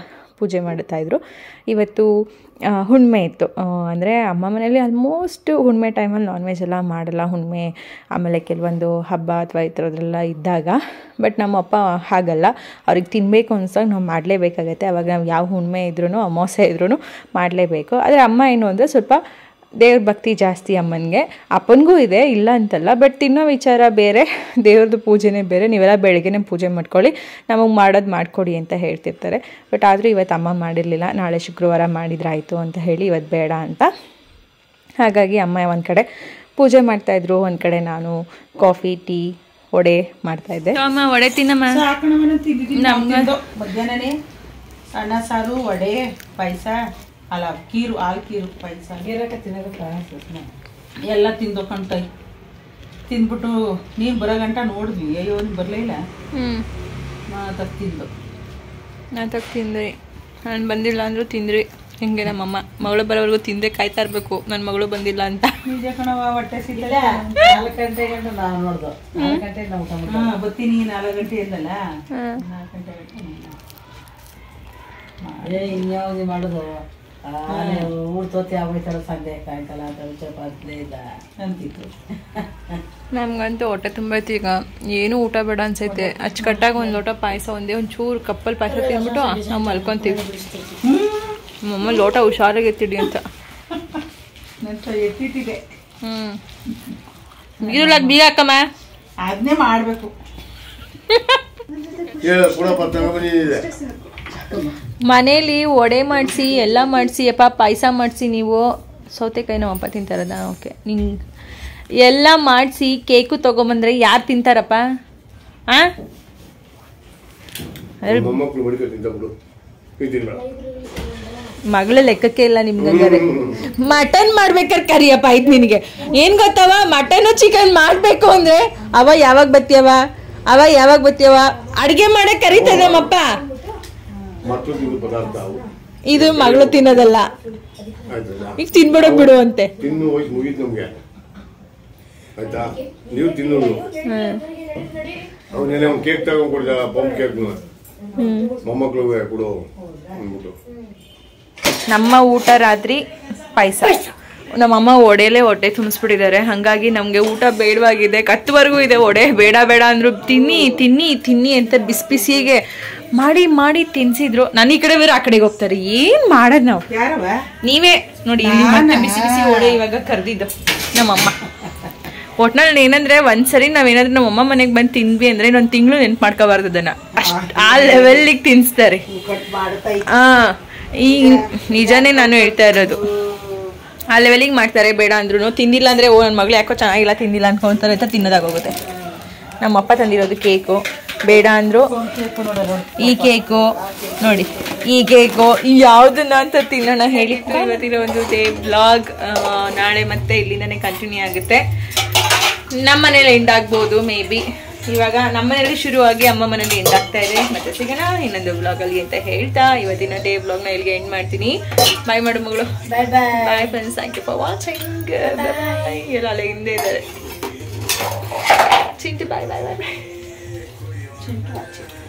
ಪೂಜೆ ಮಾಡ್ತಾಯಿದ್ರು. ಇವತ್ತು ಹುಣ್ಣಿಮೆ ಇತ್ತು, ಅಂದರೆ ಅಮ್ಮ ಮನೇಲಿ ಆಲ್ಮೋಸ್ಟ್ ಹುಣ್ಣಿಮೆ ಟೈಮಲ್ಲಿ ನಾನ್ ವೆಜ್ ಎಲ್ಲ ಮಾಡಲ್ಲ, ಹುಣ್ಣಿಮೆ ಆಮೇಲೆ ಕೆಲವೊಂದು ಹಬ್ಬ ಅಥವಾ ಈ ಥರದ್ದೆಲ್ಲ ಇದ್ದಾಗ. ಬಟ್ ನಮ್ಮಪ್ಪ ಹಾಗಲ್ಲ, ಅವ್ರಿಗೆ ತಿನ್ನಬೇಕು ಅನ್ಸಾಗ ನಾವು ಮಾಡಲೇಬೇಕಾಗತ್ತೆ. ಅವಾಗ ನಾವು ಯಾವ ಹುಣ್ಣಿಮೆ ಇದ್ರೂ ಅಮಾವಾಸ್ಯೆ ಇದ್ರೂ ಮಾಡಲೇಬೇಕು. ಆದರೆ ಅಮ್ಮ ಏನು ಅಂದರೆ ಸ್ವಲ್ಪ ದೇವ್ರ ಭಕ್ತಿ ಜಾಸ್ತಿ ಅಮ್ಮನಿಗೆ, ಅಪ್ಪನಿಗೂ ಇದೆ ಇಲ್ಲ ಅಂತಲ್ಲ, ಬಟ್ ತಿನ್ನೋ ವಿಚಾರ ಬೇರೆ, ದೇವ್ರದ್ದು ಪೂಜೆನೇ ಬೇರೆ. ನೀವೆಲ್ಲ ಬೆಳಗ್ಗೆನೇ ಪೂಜೆ ಮಾಡ್ಕೊಳ್ಳಿ, ನಮಗೆ ಮಾಡೋದು ಮಾಡಿಕೊಡಿ ಅಂತ ಹೇಳ್ತಿರ್ತಾರೆ. ಬಟ್ ಆದರೂ ಇವತ್ತು ಅಮ್ಮ ಮಾಡಿರಲಿಲ್ಲ, ನಾಳೆ ಶುಕ್ರವಾರ ಮಾಡಿದ್ರಾಯಿತು ಅಂತ ಹೇಳಿ ಇವತ್ತು ಬೇಡ ಅಂತ. ಹಾಗಾಗಿ ಅಮ್ಮ ಒಂದು ಕಡೆ ಪೂಜೆ ಮಾಡ್ತಾಯಿದ್ರು, ಒಂದು ಕಡೆ ನಾನು ಕಾಫಿ ಟೀ ವಡೆ ಮಾಡ್ತಾಯಿದ್ದೆ. ಅಮ್ಮ ವಡೆ ತಿನ್ನಮ್ಮ. ಮಧ್ಯಾಹ್ನನೇ ಅನ್ನ ಸಾರು, ವಡೆ, ಪಾಯಸ, ಅಲ್ಲ ಕೀರು, ಹಾಲು ಕೀರು ಪಾಯಸ ಎಲ್ಲ ತಿಂದೋಕಂಟೈ ತಿಂದ್ಬಿಟ್ಟು ನೀನು ಬರೋ ಗಂಟ ನೋಡಿದ್ವಿ. ಅಯ್ಯೋ ನೀನು ಬರಲೇ ಇಲ್ಲ. ಹ್ಞೂ ನಾತಕ್ ತಿಂದು ನಾತಕ್ ತಿಂದ್ರಿ, ನಾನು ಬಂದಿಲ್ಲ ಅಂದರೂ ತಿಂದ್ರಿ. ಹಿಂಗೆ ನಮ್ಮಮ್ಮ ಮಗಳು ಬರೋವರೆಗೂ ತಿಂದೆ ಕಾಯ್ತಾ ಇರಬೇಕು, ನನ್ನ ಮಗಳು ಬಂದಿಲ್ಲ ಅಂತ. ನಿಜ ಕಣವ, ಹೊಟ್ಟೆ ಸಿಗಲ್ಲ. ನಾಲ್ಕು ಗಂಟೆ ಗಂಟೆ ನಾವು ನೋಡ್ದು, ನಾಲ್ಕು ಗಂಟೆ ನಾವು ಹಾಂ ಬರ್ತೀನಿ, ನಾಲ್ಕು ಗಂಟೆ ಇದ್ದಲ್ಲ, ನಾಲ್ಕು ಗಂಟೆ ಗಂಟೆ ಇನ್ಯಾವುದು ಮಾಡೋದು. ಊಡ್ತೋತಿ ಆಗೋಯ್ತಲ್ಲ ಸಂಡೆ ಸಾಯಂಕಾಲ ಚಪಾತಿ ಇಲ್ಲ ಅಂತಿತ್ತು. ನಮ್ಗಂತೂ ಹೊಟ್ಟೆ ತುಂಬೈತಿ ಈಗ, ಏನೂ ಊಟ ಬೇಡ ಅನ್ಸೈತೆ. ಅಚ್ಚುಕಟ್ಟಾಗಿ ಒಂದು ಲೋಟ ಪಾಯಸ, ಒಂದೇ ಒಂದು ಚೂರು ಕಪ್ಪಲ್ಲಿ ಪಾಯಸ ತಿಂದ್ಬಿಟ್ಟು ನಾವು ಮಲ್ಕೊತೀವಿ. ಮಮ್ಮ ಲೋಟ ಹುಷಾರಾಗಿ ಎತ್ತಿಡಿ ಅಂತ ಎತ್ತಿಟ್ಟಿದೆ. ಹ್ಞೂ ಇರಲ್ಲ ಬೀಗ ಹಾಕಮ್ಮ, ಅದನ್ನೇ ಮಾಡಬೇಕು. ಮನೇಲಿ ವಡೆ ಮಾಡಿಸಿ ಎಲ್ಲ ಮಾಡಿಸಿ ಅಪ್ಪ, ಪಾಯಸ ಮಾಡಿಸಿ, ನೀವು ಸೌತೆಕಾಯಿ ನಮ್ಮಪ್ಪ ತಿಂತಾರದ, ಓಕೆ, ನಿಂಗೆ ಎಲ್ಲ ಮಾಡಿಸಿ ಕೇಕು ತೊಗೊಂಬಂದ್ರೆ ಯಾರು ತಿಂತಾರಪ್ಪ? ಆ ಮಗಳ ಲೆಕ್ಕಕ್ಕೆ ಇಲ್ಲ ನಿಮ್ಗೆ. ಮಟನ್ ಮಾಡ್ಬೇಕಾರೆ ಕರಿಯಪ್ಪ, ಆಯ್ತು ನಿನಗೆ ಏನು ಗೊತ್ತವ, ಮಟನು ಚಿಕನ್ ಮಾಡಬೇಕು ಅಂದರೆ ಅವ ಯಾವಾಗ ಬತ್ತೀಯವ, ಅವ ಯಾವಾಗ ಬತ್ತೀಯವ, ಅಡುಗೆ ಮಾಡಕ್ಕೆ ಕರೀತದೆ ನಮ್ಮಪ್ಪ. ಇದು ಮಗಳು ತಿನ್ನೋದಲ್ಲ, ಈಗ ತಿನ್ಬಿಡೋ ಬಿಡು ಅಂತೆ. ನಮ್ಮ ಊಟ ರಾತ್ರಿ ಪಾಯಸ, ನಮ್ಮಮ್ಮ ಒಡೆಯಲ್ಲೇ ಹೊಟ್ಟೆ ತುಂಬಿಸ್ಬಿಟ್ಟಿದ್ದಾರೆ. ಹಾಗಾಗಿ ನಮಗೆ ಊಟ ಬೇಡವಾಗಿದೆ, ಕತ್ತುವರೆಗೂ ಇದೆ ಒಡೆ. ಬೇಡ ಬೇಡ ಅಂದ್ರು ತಿನ್ನಿ ತಿನ್ನಿ ತಿನ್ನಿ ಅಂತ ಬಿಸಿ ಬಿಸಿಗೆ ಮಾಡಿ ಮಾಡಿ ತಿನ್ಸಿದ್ರು. ನಾನು ಈ ಕಡೆ ಬೇರೆ ಆ ಕಡೆಗೆ ಹೋಗ್ತಾರೆ, ಏನ್ ಮಾಡೋದು ನಾವು? ನೀವೇ ನೋಡಿ, ಮತ್ತೆ ಬಿಸಿ ಬಿಸಿ ಒಡೆ ಇವಾಗ ಕರ್ದಿದ್ದು ನಮ್ಮಮ್ಮ. ಒಟ್ನಲ್ಲಿ ಏನಂದ್ರೆ ಒಂದ್ಸರಿ ನಾವೇನಾದ್ರೂ ನಮ್ಮಮ್ಮ ಮನೆಗೆ ಬಂದು ತಿಂದ್ವಿ ಅಂದ್ರೆ ಇನ್ನೊಂದು ತಿಂಗಳು ನೆನ್ಪು ಮಾಡ್ಕೋಬಾರ್ದು ಅದನ್ನ, ಅಷ್ಟ್ ಆ ಲೆವೆಲ್ಗೆ ತಿನ್ಸ್ತಾರೆ. ಹಾ, ಈ ನಿಜಾನೇ ನಾನು ಹೇಳ್ತಾ ಇರೋದು, ಆ ಲೆವೆಲಿಗೆ ಮಾಡ್ತಾರೆ. ಬೇಡ ಅಂದ್ರೂ ತಿಂದಿಲ್ಲ ಅಂದರೆ ಓ ನನ್ನ ಮಗಳು ಯಾಕೋ ಚೆನ್ನಾಗಿಲ್ಲ ತಿಂದಿಲ್ಲ ಅನ್ಕೊಂತಾರೆ ಅಂತ ತಿನ್ನೋದಾಗೋಗುತ್ತೆ. ನಮ್ಮಪ್ಪ ತಂದಿರೋದು ಕೇಕು, ಬೇಡ ಅಂದರು ಈ ಕೇಕು ನೋಡಿ, ಈ ಕೇಕು ಯಾವುದನ್ನ ಅಂತ ತಿನ್ನೋಣ ಹೇಳಿ. ಇವತ್ತಿನ ಒಂದು ಡೇ ಬ್ಲಾಗ್ ನಾಳೆ ಮತ್ತೆ ಇಲ್ಲಿಂದನೇ ಕಂಟಿನ್ಯೂ ಆಗುತ್ತೆ. ನಮ್ಮ ಮನೇಲಿ ಎಂಡ್ ಆಗ್ಬೋದು ಮೇ ಬಿ. ಇವಾಗ ನಮ್ಮ ಮನೇಲಿ ಶುರುವಾಗಿ ಅಮ್ಮ ಮನೇಲಿ ಎಂಡ್ ಆಗ್ತಾ ಇದೆ. ಮತ್ತೆ ಸಿಗೋಣ ಇನ್ನೊಂದು ಬ್ಲಾಗಲ್ಲಿ ಅಂತ ಹೇಳ್ತಾ ಇವತ್ತಿನ ಡೇ ಬ್ಲಾಗ್ನ ಇಲ್ಲಿಗೆ ಎಂಡ್ ಮಾಡ್ತೀನಿ. ಬಾಯ್ ಮಾಡು ಮಗಳು. Bye bye bye friends, thank you for watching. ಎಲ್ಲ ಅಲ್ಲ ಹಿಂದೆ ಇದ್ದಾರೆ. ಚಿಂಟು ಬಾಯ್ ಬಾಯ್ ಬಾಯ್ ಬಾಯ್.